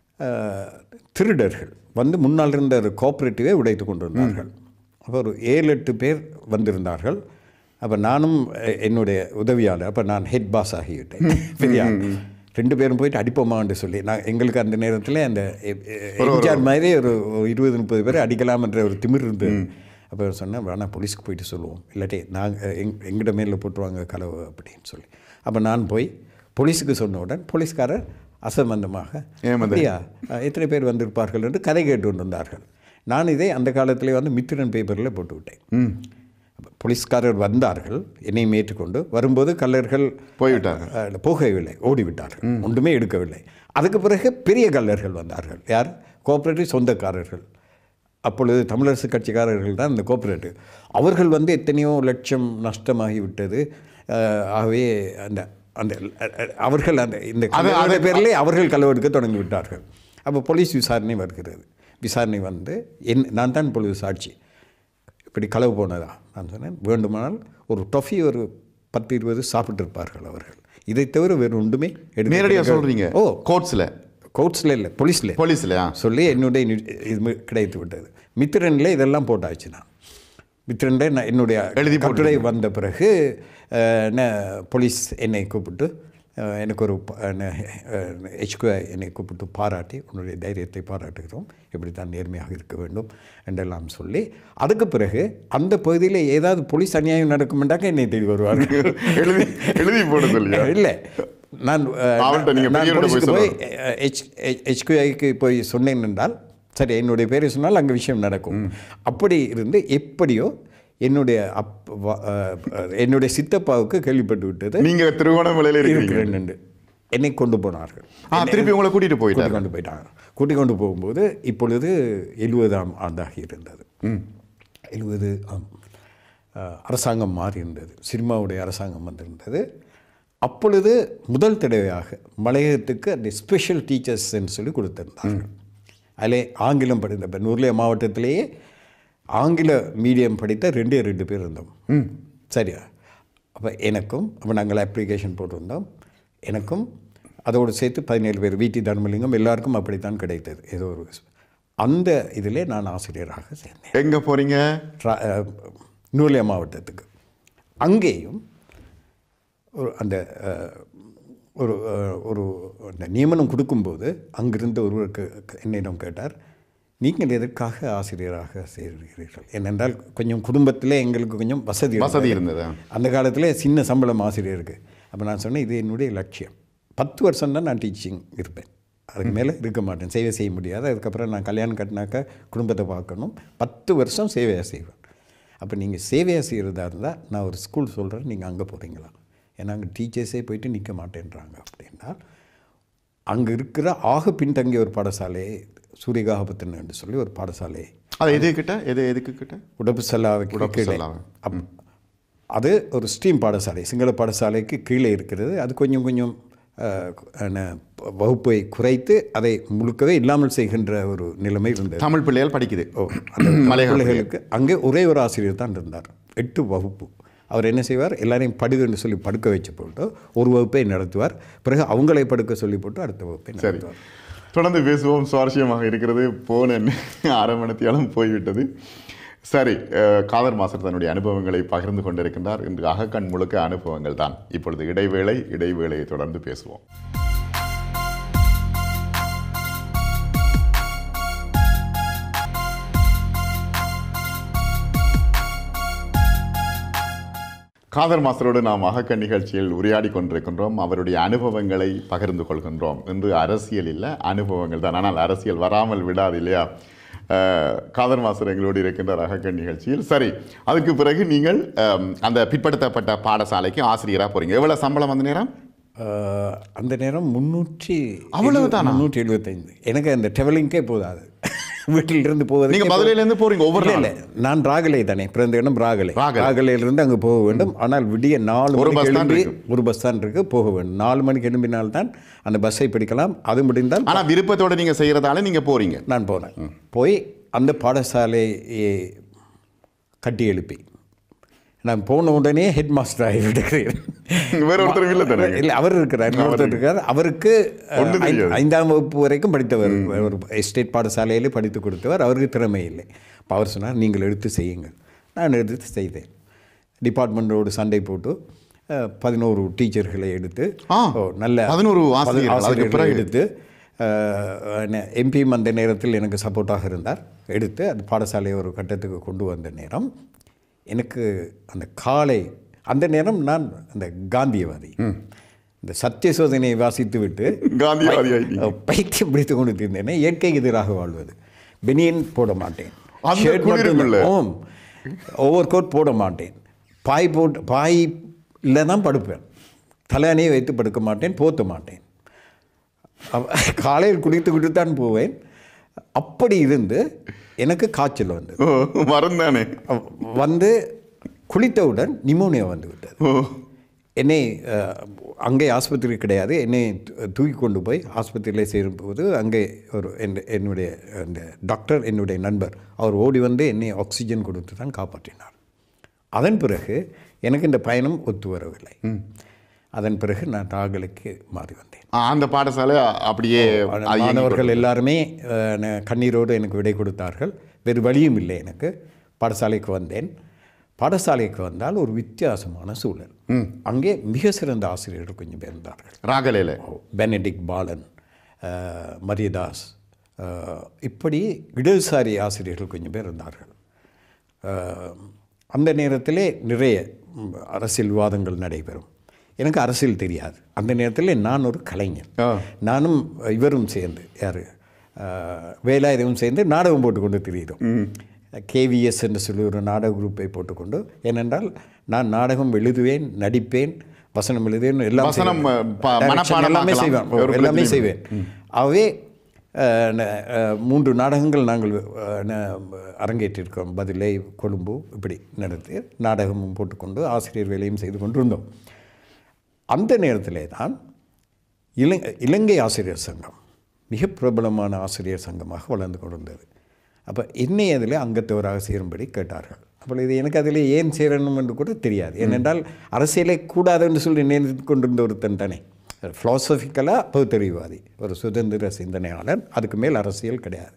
S2: திருடர்கள் வந்து முன்னால் இருந்த ஒரு கோஆப்ரேட்டிவை உடைத்து கொண்டு வந்தார்கள். அப்போ ஒரு ஏழு எட்டு பேர் வந்திருந்தார்கள். அப்போ நானும் என்னுடைய உதவியாளர், அப்போ நான் ஹெட் பாஸ் ஆகிவிட்டேன். பெரியா ரெண்டு பேரும் போயிட்டு அடிப்போமான்னு சொல்லி நான் எங்களுக்கு அந்த நேரத்தில் அந்த எம்ஜிஆர் மாதிரி ஒரு இருபது முப்பது பேர் அடிக்கலாம் என்ற ஒரு திமிர் இருந்தது. அப்போ சொன்னேன், வேணா போலீஸ்க்கு போயிட்டு சொல்லுவோம், இல்லாட்டி நாங்கள் எங் எங்கிட்ட மேலில் போட்டுருவாங்க கலவு அப்படின்னு சொல்லி. அப்போ நான் போய் போலீஸுக்கு சொன்னவுடன் போலீஸ்காரர் அசம்பந்தமாக அப்படியா எத்தனை பேர் வந்திருப்பார்கள் என்று கதை கேட்டு கொண்டு வந்தார்கள். நான் இதை அந்த காலத்திலே வந்து மித்திரன் பேப்பரில் போட்டு விட்டேன். போலீஸ்காரர் வந்தார்கள், என்னையும் ஏற்றுக்கொண்டு வரும்போது கல்லர்கள்
S1: போய்விட்டார்கள்.
S2: போகவில்லை, ஓடிவிட்டார்கள், ஒன்றுமே எடுக்கவில்லை. அதுக்கு பிறகு பெரிய கல்லர்கள் வந்தார்கள். யார்? கோஆப்ரேட்டிவ் சொந்தக்காரர்கள். அப்பொழுது தமிழரசு கட்சிக்காரர்கள் தான் இந்த கோஆப்ரேட்டிவ். அவர்கள் வந்து எத்தனையோ லட்சம் நஷ்டமாகிவிட்டது. ஆகவே அந்த அந்த அவர்கள் அந்த இந்த பேரிலே அவர்கள் களவெடுக்க தொடங்கி விட்டார்கள். அப்போ போலீஸ் விசாரணை வருகிறது. விசாரணை வந்து என் நான் தான் பொழுது சாட்சி. இப்படி களவு போனதா? நான் சொன்னேன், வேண்டுமானால் ஒரு டொஃபி ஒரு பத்து இருபது சாப்பிட்டிருப்பார்கள் அவர்கள். இதை தவிர வேறு ஒன்றுமே எடுத்து.
S1: நேரடியாக சொல்கிறீங்க? ஓ, கோர்ட்ஸில்
S2: கோர்ட்ஸில் இல்லை, போலீஸில்
S1: போலீஸில் சொல்லி
S2: என்னுடைய இது கிடைத்து விட்டது. மித்திரனில் இதெல்லாம் போட்டாச்சு. நான் மித்திரனில் நான் என்னுடைய எழுதி கட்டுரை வந்த பிறகு போலீஸ் என்னை கூப்பிட்டு எனக்கு ஒரு ஹெச்குஐ என்னை கூப்பிட்டு பாராட்டி, உன்னுடைய தைரியத்தை பாராட்டுகிறோம், இப்படி தான் நேர்மையாக இருக்க வேண்டும் என்றெல்லாம் சொல்லி, அதுக்கு பிறகு அந்த பகுதியில் ஏதாவது போலீஸ் அநியாயம் நடக்குமெண்டாக்க என்னை தேடி வருவார்கள்.
S1: எழுதி எழுதி போட சொல்லி
S2: இல்லை, நான் போலீஸுக்கு போய் ஹெச் ஹெச்குஐக்கு போய் சொன்னேன் என்றால் சரி, என்னுடைய பேரை சொன்னால் அங்கே விஷயம் நடக்கும். அப்படி இருந்து எப்படியோ என்னுடைய அப் என்னுடைய சித்தப்பாவுக்கு கேள்விப்பட்டு விட்டது.
S1: நீங்கள் திருவண்ணாமலையில் இருக்கிறேன்
S2: என்று என்னை கொண்டு போனார்கள்.
S1: திருப்பி உங்களை கூட்டிகிட்டு போயிட்டு
S2: கொண்டு போயிட்டாங்க. கூட்டிக் கொண்டு போகும்போது இப்பொழுது எழுபதாம் ஆண்டாகி இருந்தது. எழுபது ஆம் அரசாங்கம் மாறி இருந்தது. சினிமாவுடைய அரசாங்கம் வந்திருந்தது. அப்பொழுது முதல் தடவையாக மலையகத்துக்கு அந்த ஸ்பெஷல் டீச்சர்ஸ்ன்னு சொல்லி கொடுத்துருந்தார்கள். அதிலே ஆங்கிலம் படித்த இப்போ நூர்லியா மாவட்டத்திலேயே ஆங்கில மீடியம் படித்த ரெண்டே ரெண்டு பேர் இருந்தோம். சரியா? அப்போ எனக்கும் அப்போ நாங்கள் அப்ளிகேஷன் போட்டிருந்தோம். எனக்கும் அதோடு சேர்த்து பதினேழு பேர் வீட்டி தர்மலிங்கம் எல்லாருக்கும் அப்படித்தான் கிடைத்தது. ஏதோ ஒரு அந்த இதிலே நான் ஆசிரியராக சேர்ந்தேன்.
S1: எங்கே போகிறீங்க?
S2: நூர்லியா மாவட்டத்துக்கு. அங்கேயும் ஒரு அந்த ஒரு ஒரு அந்த நியமனம் கொடுக்கும்போது அங்கிருந்த ஒருவருக்கு என்னிடம் கேட்டார், நீங்கள் எதற்காக ஆசிரியராக சேர்கிறீர்கள்? ஏனென்றால் கொஞ்சம் குடும்பத்தில் எங்களுக்கு கொஞ்சம் வசதி
S1: வசதி இருந்தது.
S2: அந்த காலத்தில் சின்ன சம்பளம் ஆசிரியருக்கு. அப்போ நான் சொன்னேன், இது என்னுடைய லட்சியம். பத்து வருஷம் தான் நான் டீச்சிங் இருப்பேன், அதுக்கு மேலே இருக்க மாட்டேன், சேவை செய்ய முடியாது. அதுக்கப்புறம் நான் கல்யாணம் கட்டினாக்கா குடும்பத்தை பார்க்கணும். பத்து வருஷம் சேவையாக செய்வேன். அப்போ நீங்கள் சேவையாக செய்கிறதா இருந்தால் நான் ஒரு ஸ்கூல் சொல்கிறேன், நீங்கள் அங்கே போகிறீங்களா? ஏன்னா அங்கே டீச்சர்ஸே போயிட்டு நிற்க மாட்டேன்றாங்க. அப்படின்னா அங்கே இருக்கிற ஆக பின்தங்கிய ஒரு பாடசாலையை சூரியகாபத்தன் என்று சொல்லி ஒரு பாடசாலை,
S1: அது எது கிட்ட எது எதுக்கு கிட்ட
S2: உடப்பு செல்லாவுக்கு அது ஒரு ஸ்ட்ரீம் பாடசாலை, சிங்கள பாடசாலைக்கு கீழே இருக்கிறது. அது கொஞ்சம் கொஞ்சம் வகுப்பை குறைத்து அதை முழுக்கவே இல்லாமல் செய்கின்ற ஒரு நிலைமை இருந்தது.
S1: தமிழ் பிள்ளைகள் படிக்குது.
S2: ஓ, அந்த பிள்ளைகளுக்கு அங்கே ஒரே ஒரு ஆசிரியர் தான் இருந்தார், எட்டு வகுப்பு. அவர் என்ன செய்வார், எல்லாரையும் படுகன்னு சொல்லி படுக்க வச்சு போட்டு ஒரு வகுப்பை நடத்துவார். பிறகு அவங்களை படுக்க சொல்லி போட்டு அடுத்த வகுப்பை நடத்துவார்.
S1: தொடர்ந்து பேசுவோம், சுவாரஸ்யமாக இருக்கிறது. போன அரை மணித்தியாலும் போய்விட்டது. சரி, காதர் மாஸ்டர் தன்னுடைய அனுபவங்களை பகிர்ந்து கொண்டிருக்கின்றார். இன்று அகக்கண் முழுக்க அனுபவங்கள் தான். இப்பொழுது இடைவேளை, இடைவேளையை தொடர்ந்து பேசுவோம். காதர் மாஸ்டரோடு நாம் அகக்கண் நிகழ்ச்சியில் உரையாடி கொண்டிருக்கின்றோம். அவருடைய அனுபவங்களை பகிர்ந்து கொள்கின்றோம். இன்று அரசியல் இல்லை, அனுபவங்கள் தான். ஆனால் அரசியல் வராமல் விடாது இல்லையா? காதர் மாஸ்டர் எங்களோடு இருக்கின்றார் அகக்கண் நிகழ்ச்சியில். சரி, அதுக்கு பிறகு நீங்கள் அந்த பிற்படுத்தப்பட்ட பாடசாலைக்கு ஆசிரியராக போகிறீங்க. எவ்வளோ சம்பளம் அந்த நேரம்?
S2: அந்த நேரம் முந்நூற்றி
S1: அவ்வளவுதான்
S2: முந்நூற்றி எழுபத்தைந்து. எனக்கு அந்த ட்ராவலிங்கே போதாது, வீட்டிலிருந்து போவது.
S1: நீங்கள் மதுரையிலேருந்து போகிறீங்க ஒவ்வொரு
S2: இல்லை, நான் ராகலை தானே, பிறந்த இடம் ராகலை. ராகலையிலிருந்து அங்கே போக வேண்டும். ஆனால் விடிய நாலு மணிக்கு எழும்பி ஒரு பஸ் தான் இருக்கு, போக வேண்டும். நாலு மணிக்கு எழும்பினால் தான் அந்த பஸ்ஸை பிடிக்கலாம். அது முடிந்தால்,
S1: ஆனால் விருப்பத்தோடு நீங்கள் செய்கிறதால நீங்கள் போகிறீங்க.
S2: நான் போனேன். போய் அந்த பாடசாலையை கட்டி எழுப்பி நான் போன உடனே ஹெட் மாஸ்டர் ஆகிவிடுகிறேன்.
S1: வேற ஒருத்தர் இல்லை தானே?
S2: இல்லை, அவர் இருக்கிறார், ஒருத்தர் இருக்கார். அவருக்கு ஐந்தாம் வகுப்பு வரைக்கும் படித்தவர், ஒரு எஸ்டேட் பாடசாலையில் படித்து கொடுத்தவர். அவருக்கு திறமை இல்லை. இப்போ அவர் சொன்னார், நீங்கள் எடுத்து செய்யுங்கள். நான் எடுத்து செய்தேன். டிபார்ட்மெண்ட்டோடு சண்டை போட்டு பதினோரு டீச்சர்களை எடுத்து, நல்ல
S1: பதினோரு
S2: ஆசிரியர்களை எடுத்து, எம்பியும் அந்த நேரத்தில் எனக்கு சப்போர்ட்டாக இருந்தார். எடுத்து அந்த பாடசாலையை ஒரு கட்டத்துக்கு கொண்டு வந்த நேரம் எனக்கு அந்த காலை, அந்த நேரம் நான் அந்த காந்தியவாதி, இந்த சத்திய சோதனையை வாசித்து விட்டு
S1: காந்தியவாதி
S2: பைத்தியம் பிடித்து கொண்டு தீர்ந்தேனே. இயற்கைக்கு எதிராக வாழ்வது, பெனியன் போட மாட்டேன், ஓவர் கோட் போட மாட்டேன், பாய் போட்டு பாய் இல்லை தான் படுப்பேன், தலையணையை வைத்து படுக்க மாட்டேன், போத்த மாட்டேன், காலையில் குடித்துக்கிட்டு தான் போவேன். அப்படி இருந்து எனக்கு காய்ச்சல் வந்தது.
S1: மறந்தானே
S2: வந்து குளித்தவுடன் நிமோனியா வந்து விட்டது. என்னை அங்கே ஆஸ்பத்திரி கிடையாது, என்னை தூக்கி கொண்டு போய் ஆஸ்பத்திரியில் சேரும்போது அங்கே ஒரு என்னுடைய அந்த டாக்டர், என்னுடைய நண்பர், அவர் ஓடி வந்து என்னை ஆக்சிஜன் கொடுத்து தான் காப்பாற்றினார். அதன் பிறகு எனக்கு இந்த பயணம் ஒத்து வரவில்லை. அதன் பிறகு நான் ராகலுக்கு மாறி வந்தேன்.
S1: அந்த பாடசாலை அப்படியே
S2: மாணவர்கள் எல்லாருமே கண்ணீரோடு எனக்கு விடை கொடுத்தார்கள். வேறு வழியும் இல்லை எனக்கு. பாடசாலைக்கு வந்தேன். பாடசாலைக்கு வந்தால் ஒரு வித்தியாசமான சூழல். அங்கே மிக சிறந்த ஆசிரியர்கள் கொஞ்சம் பேர் இருந்தார்கள்.
S1: ராகலையில்
S2: பெனடிக் பாலன், மரியதாஸ், இப்படி இடதுசாரி ஆசிரியர்கள் கொஞ்சம் பேர் இருந்தார்கள். அந்த நேரத்திலே நிறைய அரசியல் விவாதங்கள் நடைபெறும். எனக்கு அரசியல் தெரியாது. அந்த நேரத்தில் நான் ஒரு கலைஞர். நானும் இவரும் சேர்ந்து, யார் வேலாயுதமும் சேர்ந்து நாடகம் போட்டுக்கொண்டு தெரியுதோம். கேவிஎஸ் என்று சொல்லி ஒரு நாடக குரூப்பை போட்டுக்கொண்டு, ஏனென்றால் நான் நாடகம் எழுதுவேன், நடிப்பேன், வசனம் எழுதுவேன், எல்லாம் எல்லாமே செய்வேன் எல்லாமே செய்வேன் அவே மூன்று நாடகங்கள் நாங்கள் அரங்கேற்றிருக்கோம். பதிலை, கொழும்பு, இப்படி நடத்தி நாடகமும் போட்டுக்கொண்டு ஆசிரியர் வேலையும் செய்து கொண்டு இருந்தோம். அந்த நேரத்திலே தான் இலங்கை இலங்கை ஆசிரியர் சங்கம் மிக பிரபலமான ஆசிரியர் சங்கமாக வளர்ந்து கொண்டிருந்தது. அப்போ என்னை அதில் அங்கத்தவராக சேரும்படி கேட்டார்கள். அப்போ இது எனக்கு அதில் ஏன் சேரணும் என்று கூட தெரியாது. ஏனென்றால் அரசியலே கூடாதுன்னு சொல்லி நினைத்து கொண்டிருந்த ஒருத்தன் தானே, ஃபிலாசபிக்கலாக பகுத்தறிவாதி, ஒரு சுதந்திர சிந்தனையாளர், அதுக்கு மேல் அரசியல் கிடையாது.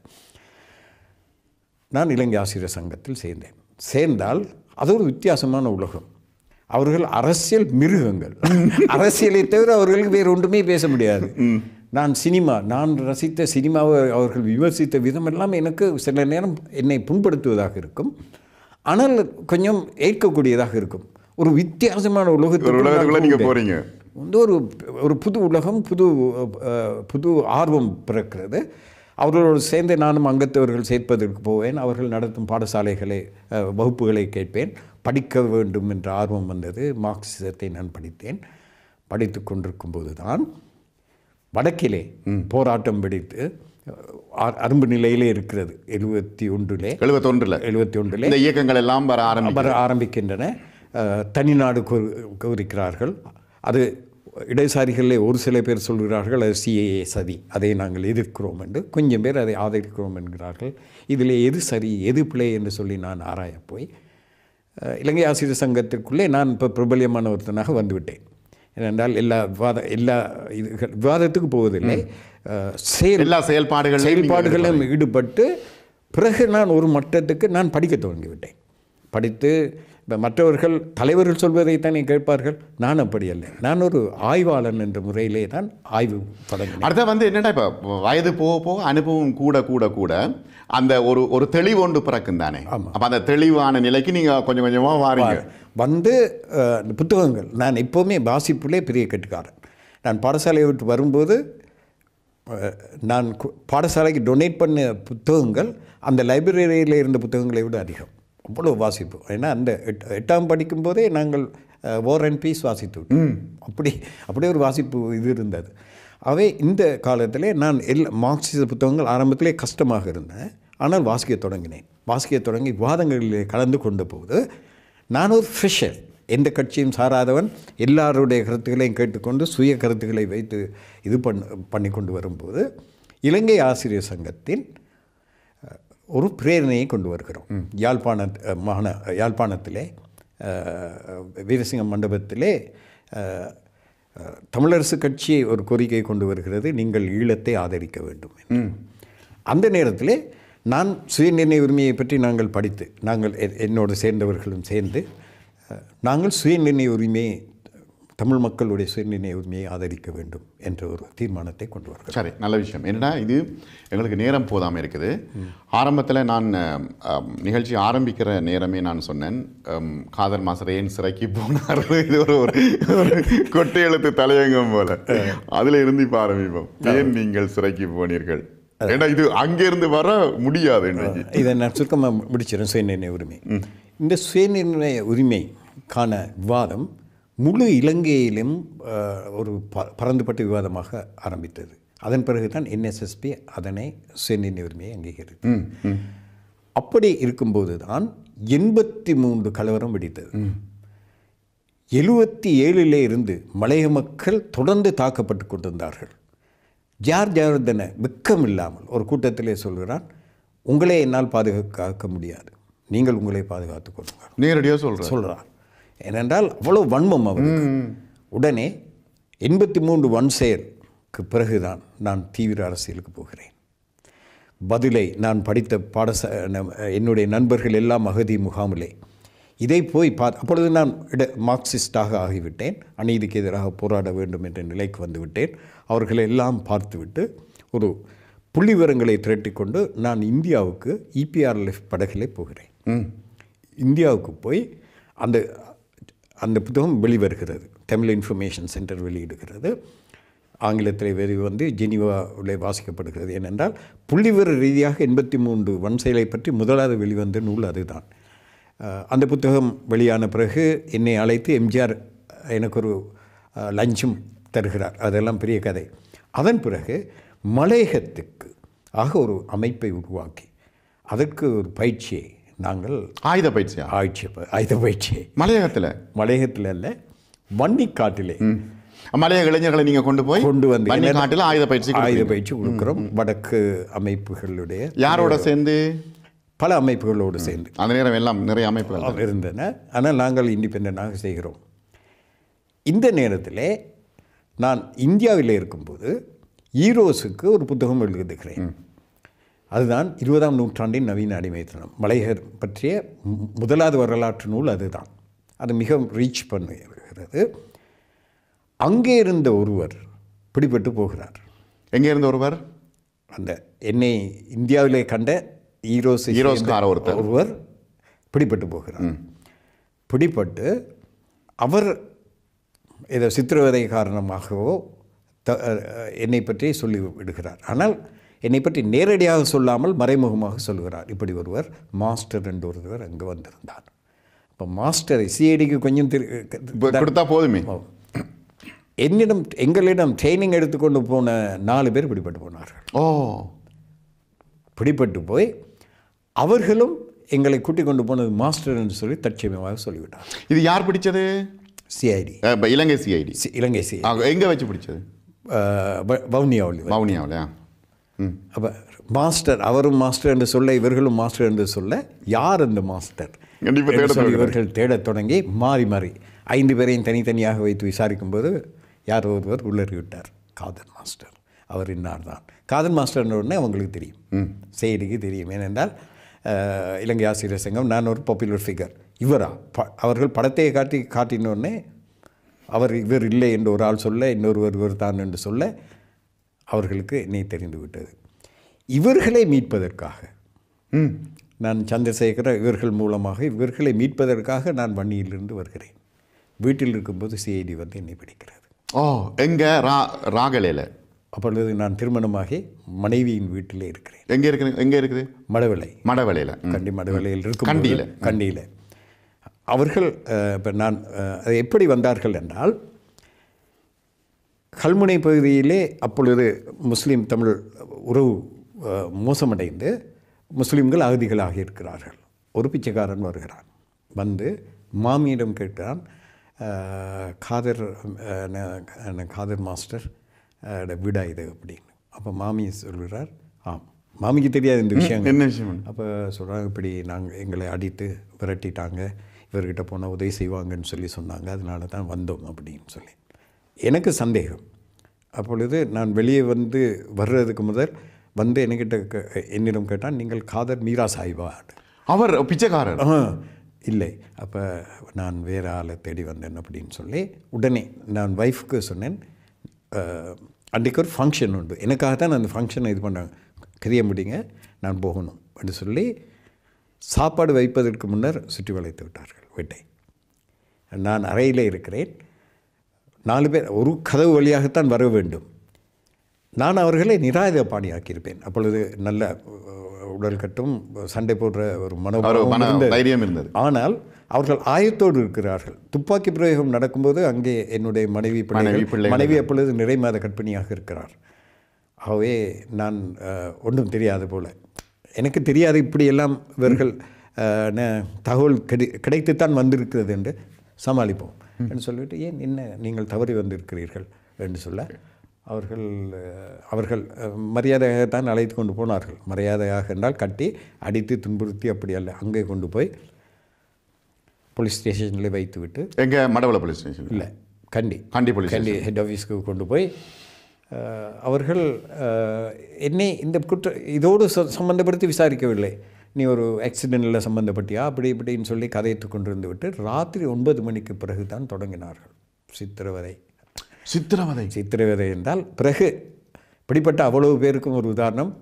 S2: நான் இலங்கை ஆசிரியர் சங்கத்தில் சேர்ந்தேன். சேர்ந்தால் அது ஒரு வித்தியாசமான உலகம். அவர்கள் அரசியல் மிருகங்கள். அரசியலை தவிர அவர்களுக்கு வேறு ஒன்றுமே பேச முடியாது. நான் சினிமா நான் ரசித்த சினிமாவை அவர்கள் விமர்சித்த விதமெல்லாம் எனக்கு சில நேரம் என்னை புண்படுத்துவதாக இருக்கும், ஆனால் கொஞ்சம் ஏற்கக்கூடியதாக இருக்கும். ஒரு வித்தியாசமான உலகத்துக்குள்ள நீங்கள் போகிறீங்க. வந்து ஒரு ஒரு புது உலகம், புது புது ஆர்வம் பிறக்கிறது. அவர்களோடு சேர்ந்து நானும் அங்கத்தவர்கள் சேர்ப்பதற்கு போவேன். அவர்கள் நடத்தும் பாடசாலைகளை வகுப்புகளை கேட்பேன். படிக்க வேண்டும் என்ற ஆர்வம் வந்தது. மார்க்சிசத்தை நான் படித்தேன். படித்து கொண்டிருக்கும் போது தான் வடக்கிலே போராட்டம் வெடித்து அரும்பு நிலையிலே இருக்கிறது. எழுபத்தி ஒன்றிலே எழுபத்தி ஒன்றில் எழுபத்தி ஒன்றிலே இந்த இயக்கங்கள் எல்லாம் வர ஆரம்பி வர ஆரம்பிக்கின்றன. தனிநாடு கோரிக்கிறார்கள். அது இடதுசாரிகளிலே ஒரு சில பேர் சொல்கிறார்கள் அது சிஏஏ சதி, அதை நாங்கள் எதிர்க்கிறோம் என்று. கொஞ்சம் பேர் அதை ஆதரிக்கிறோம் என்கிறார்கள். இதில் எது சரி எது பிழை என்று சொல்லி நான் ஆராய போய் இலங்கை ஆசிரியர் சங்கத்திற்குள்ளே நான் இப்போ பிரபல்யமான ஒருத்தனாக வந்துவிட்டேன். ஏனென்றால் எல்லா விவாத எல்லா இது விவாதத்துக்கு போவதில்லை, செயல் எல்லா செயல்பாடுகள் செயல்பாடுகளிலும் ஈடுபட்டு பிறகு நான் ஒரு மட்டத்துக்கு நான் படிக்க துவங்கிவிட்டேன். படித்து இப்போ மற்றவர்கள் தலைவர்கள் சொல்வதைத்தானே கேட்பார்கள். நான் அப்படி அல்ல. நான் ஒரு ஆய்வாளன் என்ற முறையிலே தான் ஆய்வு தொடங்கினேன். அடுத்த வந்து என்னென்னா இப்போ வயது போக போக அனுபவம் கூட கூட கூட அந்த ஒரு ஒரு தெளிவு ஒன்று பிறக்கும் தானே. ஆமாம். அப்போ அந்த தெளிவான நிலைக்கு நீங்கள் கொஞ்சம் கொஞ்சமாக வாரீங்க. வந்து புத்தகங்கள் நான் எப்போவுமே வாசிப்புலே பெரிய கட்டுக்காரன். நான் பாடசாலையை விட்டு வரும்போது நான் பாடசாலைக்கு டொனேட் பண்ண புத்தகங்கள் அந்த லைப்ரரியில் இருந்த புத்தகங்களை விட அதிகம். அவ்வளோ வாசிப்பு. ஏன்னா அந்த எட் எட்டாம் படிக்கும்போதே நாங்கள் வார் அண்ட் பீஸ் வாசித்து விட்டோம். அப்படி அப்படியே ஒரு வாசிப்பு இது இருந்தது. அவை இந்த காலத்தில் நான் எல்லா மார்க்சிச புத்தகங்கள் ஆரம்பத்திலே கஷ்டமாக இருந்தேன், ஆனால் வாசிக்க தொடங்கினேன். வாசிக்க தொடங்கி விவாதங்களிலே கலந்து கொண்ட போது நான் ஒரு ஃப்ரெஷர், எந்த கட்சியும் சாராதவன், எல்லாருடைய கருத்துக்களையும் கேட்டுக்கொண்டு சுய கருத்துக்களை வைத்து இது பண்ண பண்ணி கொண்டு வரும்போது இலங்கை ஆசிரியர் சங்கத்தின் ஒரு பிரேரணையை கொண்டு வருகிறோம். யாழ்ப்பாண மாகாண யாழ்ப்பாணத்திலே வீரசிங்கம் மண்டபத்திலே தமிழரசு கட்சி ஒரு கோரிக்கையை கொண்டு வருகிறது, நீங்கள் ஈழத்தை ஆதரிக்க வேண்டும். அந்த நேரத்திலே நான் சுயநிர்ணய உரிமையை பற்றி நாங்கள் படித்து நாங்கள் என்னோடு சேர்ந்தவர்களும் சேர்ந்து நாங்கள் சுயநிர்ணய உரிமையை தமிழ் மக்களுடைய சுயநிர்ணய உரிமையை ஆதரிக்க வேண்டும் என்ற ஒரு தீர்மானத்தை கொண்டு வருகிறோம். சரி, நல்ல விஷயம். என்னென்னா இது எங்களுக்கு நேரம் போதாமல் இருக்குது. ஆரம்பத்தில் நான் நிகழ்ச்சி ஆரம்பிக்கிற நேரமே நான் சொன்னேன், காதர் மாஸ்டர் ஏன் சிறைக்கு போனார், இது ஒரு ஒரு கொட்டை எழுத்து தலையங்கம் போல. அதில் இருந்து இப்போ ஆரம்பிப்போம். ஏன் நீங்கள் சிறைக்கு போனீர்கள்? ஏன்னா இது அங்கேருந்து வர முடியாது. இதை நான் சுருக்கமாக முடிச்சிடறேன். சுயநிர்ணய உரிமை, இந்த சுயநிர்ணய உரிமைக்கான விவாதம் முழு இலங்கையிலும் ஒரு ப பரந்துபட்ட விவாதமாக ஆரம்பித்தது. அதன் பிறகு தான் என்எஸ்எஸ்பி அதனை சுயநிர்ணய உரிமையை அங்கீகரித்தது. அப்படி இருக்கும்போது தான் எண்பத்தி மூன்று கலவரம் வெடித்தது. எழுபத்தி ஏழிலே இருந்து மலைய மக்கள் தொடர்ந்து தாக்கப்பட்டு கொண்டிருந்தார்கள். ஜார் ஜார்தன வெக்கம் இல்லாமல் ஒரு கூட்டத்திலே சொல்கிறான், உங்களே என்னால் பாதுகாக்க முடியாது, நீங்கள் உங்களை பாதுகாத்துக் கொள்ளுங்கள், நேரடியாக சொல்கிற சொல்கிறார். ஏனென்றால் அவ்வளோ வன்மம் அவருக்கு. உடனே எண்பத்தி மூன்று வன் செயலுக்கு பிறகுதான் நான் தீவிர அரசியலுக்கு போகிறேன். பதிலை நான் படித்த பாடசா என்னுடைய நண்பர்கள் எல்லாம் அகதி முகாமிலே இதை போய் பார்த்து, அப்பொழுது நான் இட மார்க்சிஸ்டாக ஆகிவிட்டேன். அநீதிக்கு எதிராக போராட வேண்டும் என்ற நிலைக்கு வந்துவிட்டேன். அவர்களை எல்லாம் பார்த்துவிட்டு ஒரு புள்ளி விவரங்களை திரட்டிக்கொண்டு நான் இந்தியாவுக்கு இபிஆர்எல்எஃப் படகிலே போகிறேன். இந்தியாவுக்கு போய் அந்த அந்த புத்தகம் வெளிவருகிறது, தமிழ் இன்ஃபர்மேஷன் சென்டர் வெளியிடுகிறது. ஆங்கிலத்தில் வெளி வந்து ஜெனீவாவில் வாசிக்கப்படுகிறது. ஏனென்றால் புள்ளிவிவர ரீதியாக எண்பத்தி மூன்று வன் செயலை பற்றி முதலாவது வெளிவந்த நூல் அதுதான். அந்த புத்தகம் வெளியான பிறகு என்னை அழைத்து எம்ஜிஆர் எனக்கு ஒரு லஞ்சம் தருகிறார். அதெல்லாம் பெரிய கதை. அதன் பிறகு மலையகத்துக்கு ஆக ஒரு அமைப்பை உருவாக்கி அதற்கு ஒரு பயிற்சியை நாங்கள் ஆயுத பயிற்சி ஆயுட்சி ஆயுத பயிற்சி மலையகத்தில் மலையகத்தில் அல்ல, வன்னிக்காட்டிலே
S1: மலைய இளைஞர்களை நீங்கள் கொண்டு போய்
S2: கொண்டு வந்து
S1: வன்னி காட்டில் ஆயுத பயிற்சி
S2: ஆயுத பயிற்சி கொடுக்குறோம். வடக்கு அமைப்புகளுடைய
S1: யாரோட சேர்ந்து?
S2: பல அமைப்புகளோடு சேர்ந்து.
S1: அந்த நேரம் எல்லாம் நிறைய அமைப்புகள்
S2: இருந்தன. ஆனால் நாங்கள் இண்டிபெண்டாக செய்கிறோம். இந்த நேரத்தில் நான் இந்தியாவில் இருக்கும்போது ஈரோஸுக்கு ஒரு புத்தகம் எழுதுகிறேன். அதுதான் இருபதாம் நூற்றாண்டின் நவீன அடிமைத்தனம், மலையர் பற்றிய முதலாவது வரலாற்று நூல். அதுதான் அது மிக ரீச் பண்ணுகிறது. அங்கே இருந்த ஒருவர் பிடிபட்டு போகிறார்.
S1: எங்கே இருந்த ஒருவர்?
S2: அந்த என்னை இந்தியாவிலே கண்ட ஈரோஸ்
S1: ஈரோஸ்கார ஒருத்தர்
S2: ஒருவர் பிடிபட்டு போகிறார். பிடிபட்டு அவர் ஏதோ சித்திரவதை காரணமாகவோ த என்னை பற்றி சொல்லி விடுகிறார். ஆனால் என்னை பற்றி நேரடியாக சொல்லாமல் மறைமுகமாக சொல்கிறார். இப்படி ஒருவர் மாஸ்டர் என்று ஒருவர் அங்கே வந்திருந்தார். இப்போ மாஸ்டரை சிஐடிக்கு கொஞ்சம்
S1: கொடுத்தா போதுமே.
S2: என்னிடம் எங்களிடம் ட்ரைனிங் எடுத்துக்கொண்டு போன நாலு பேர் பிடிபட்டு போனார்கள்.
S1: ஓ,
S2: பிடிபட்டு போய் அவர்களும் எங்களை கூட்டிக் கொண்டு போனது மாஸ்டர் என்று சொல்லி தட்சியமாக சொல்லிவிட்டார்.
S1: இது யார் பிடிச்சது?
S2: CID,
S1: Ilangai CID.
S2: Ilangai CID.
S1: எங்கே வச்சு பிடிச்சது?
S2: வவுனியாவில்.
S1: வவுனியாவிலையா?
S2: அப்போ மாஸ்டர், அவரும் மாஸ்டர் என்று சொல்ல இவர்களும் மாஸ்டர் என்று சொல்ல யார் அந்த மாஸ்டர் சொல்லி இவர்கள் தேடத் தொடங்கி மாறி மாறி ஐந்து பேரையும் தனித்தனியாக வைத்து விசாரிக்கும்போது யார் ஒருவர் உள்ளறிவிட்டார், காதர் மாஸ்டர். அவர் இன்னார் தான். காதர் மாஸ்டர்ன்ற உடனே அவங்களுக்கு தெரியும், செய்திக்கு தெரியும். ஏனென்றால் இலங்கை ஆசிரியர் சங்கம், நான் ஒரு பாப்புலர் ஃபிகர். இவரா ப அவர்கள் படத்தை காட்டி காட்டினோடனே அவர் இவர் இல்லை என்று ஒரு ஆள் சொல்ல, இன்னொருவர் இவர் தான் என்று சொல்ல அவர்களுக்கு என்னை தெரிந்து விட்டது. இவர்களை மீட்பதற்காக நான் சந்திரசேகர இவர்கள் மூலமாக இவர்களை மீட்பதற்காக நான் வன்னியிலிருந்து வருகிறேன். வீட்டில் இருக்கும்போது சிஐடி வந்து என்னை பிடிக்கிறது.
S1: ஓ, எங்கே? ரா ராகலையில்.
S2: அப்பொழுது நான் திருமணமாகி மனைவியின் வீட்டிலே இருக்கிறேன்.
S1: எங்கே இருக்குது? எங்கே இருக்குது?
S2: மடவளை.
S1: மடவளையில்.
S2: கண்டி மடவளையில் இருக்கும்.
S1: கண்டியில்.
S2: கண்டியில். அவர்கள் இப்போ நான் அது எப்படி வந்தார்கள் என்றால், கல்முனை பகுதியிலே அப்பொழுது முஸ்லீம் தமிழ் உறவு மோசமடைந்து முஸ்லீம்கள் அகதிகளாக இருக்கிறார்கள். ஒரு பிச்சைக்காரன் வருகிறான். வந்து மாமியிடம் கேட்கிறான், காதர் காதர் மாஸ்டர் வீடா இது அப்படின்னு. அப்போ மாமி சொல்கிறார், ஆம். மாமிக்கு தெரியாது இந்த விஷயம்.
S1: என்ன விஷயம்?
S2: அப்போ சொல்கிறாங்க, இப்படி நாங்கள் எங்களை அடித்து விரட்டிட்டாங்க, இவர்கிட்ட போனால் உதவி செய்வாங்கன்னு சொல்லி சொன்னாங்க, அதனால தான் வந்தோம் அப்படின்னு சொல்லி. எனக்கு சந்தேகம். அப்பொழுது நான் வெளியே வந்து வர்றதுக்கு முதல் வந்து என்கிட்ட என்னிடம் கேட்டால், நீங்கள் காதர் மீரா சாஹிபா?
S1: அவர் பிச்சைக்காரர்?
S2: இல்லை. அப்போ நான் வேறு ஆளை தேடி வந்தேன் அப்படின்னு சொல்லி உடனே நான் ஒய்ஃப்க்கு சொன்னேன், அன்றைக்கு ஒரு ஃபங்க்ஷன் உண்டு, எனக்காக தான் அந்த ஃபங்க்ஷனை இது பண்ணாங்க, கிரிய முடியுங்க, நான் போகணும் அப்படின்னு சொல்லி சாப்பாடு வைப்பதற்கு முன்னர் சுற்றி வளைத்து விட்டார்கள் வீட்டை. நான் அறையிலே இருக்கிறேன். நாலு பேர் ஒரு கதவு வழியாகத்தான் வர வேண்டும். நான் அவர்களை நிராயுத பாணியாக்கியிருப்பேன். அப்பொழுது நல்ல உடல் கட்டும் சண்டை போடுற ஒரு மனோபாவம்
S1: தைரியம் இருந்தது.
S2: ஆனால் அவர்கள் ஆயத்தோடு இருக்கிறார்கள். துப்பாக்கி பிரயோகம் நடக்கும்போது அங்கே என்னுடைய மனைவி மனைவி அப்பொழுது நிறை மாத கர்ப்பிணியாக இருக்கிறார். ஆகவே நான் ஒன்றும் தெரியாது போல, எனக்கு தெரியாது இப்படியெல்லாம் இவர்கள் தகவல் கிடை கிடைத்துத்தான் வந்திருக்கிறது என்று சமாளிப்போம் என்று சொல்லிவிட்டு, ஏன் என்ன நீங்கள் தவறி வந்திருக்கிறீர்கள் என்று சொல்ல, அவர்கள் அவர்கள் மரியாதையாகத்தான் அழைத்து கொண்டு போனார்கள். மரியாதையாக என்றால் கட்டி அடித்து துன்புறுத்தி அப்படி அல்ல, அங்கே கொண்டு போய் போலீஸ் ஸ்டேஷனில் வைத்து விட்டு.
S1: எங்கே? Madawala police station?
S2: இல்லை, கண்டி.
S1: கண்டி போலீஸ்
S2: கண்டி ஹெட் ஆஃபீஸ்க்கு கொண்டு போய் அவர்கள் என்னை இந்த குற்ற இதோடு சம்மந்தப்படுத்தி விசாரிக்கவில்லை. நீ ஒரு ஆக்சிடெண்ட்டில் சம்மந்தப்பட்டியா அப்படி இப்படின்னு சொல்லி கதைத்து கொண்டிருந்து விட்டு ராத்திரி ஒன்பது மணிக்கு பிறகு தான் தொடங்கினார்கள் சித்திரவதை.
S1: சித்திரவதை
S2: சித்திரவதை என்றால் பிறகு இப்படிப்பட்ட அவ்வளவு பேருக்கும் ஒரு உதாரணம்,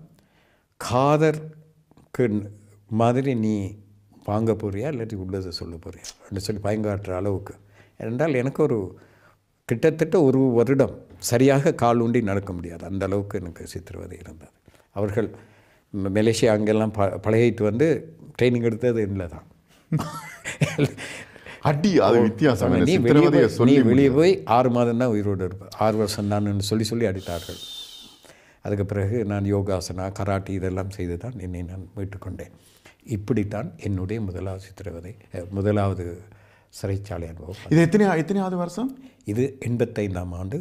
S2: காதருக்கு மாதிரி நீ வாங்க போறியா இல்லாட்டி உள்ளதை சொல்ல போறியா அப்படின்னு சொல்லி பயங்காட்டுற அளவுக்கு. என்றால் எனக்கு ஒரு கிட்டத்தட்ட ஒரு வருடம் சரியாக கால் ஊண்டி நடக்க முடியாது, அந்த அளவுக்கு எனக்கு சித்திரவதை இருந்தது. அவர்கள் மலேசியா அங்கெல்லாம் ப பழகிட்டு வந்து ட்ரைனிங் எடுத்தது இல்லை தான்.
S1: அடி அது வித்தியாசம்.
S2: நீ வெளியே நீ வெளியே போய் ஆறு மாதம் தான் உயிரோடு இருப்பேன், ஆறு வருஷம் தான் சொல்லி சொல்லி அடித்தார்கள். அதுக்கு பிறகு நான் யோகாசனா கராட்டி இதெல்லாம் செய்து தான் என்னை நான் மீட்டுக்கொண்டேன். இப்படித்தான் என்னுடைய முதலாவது சித்திரவதை முதலாவது சிறைச்சாலை அனுபவம்.
S1: இது எத்தனை எத்தனையாவது வருஷம்?
S2: இது எண்பத்தைந்தாம் ஆண்டு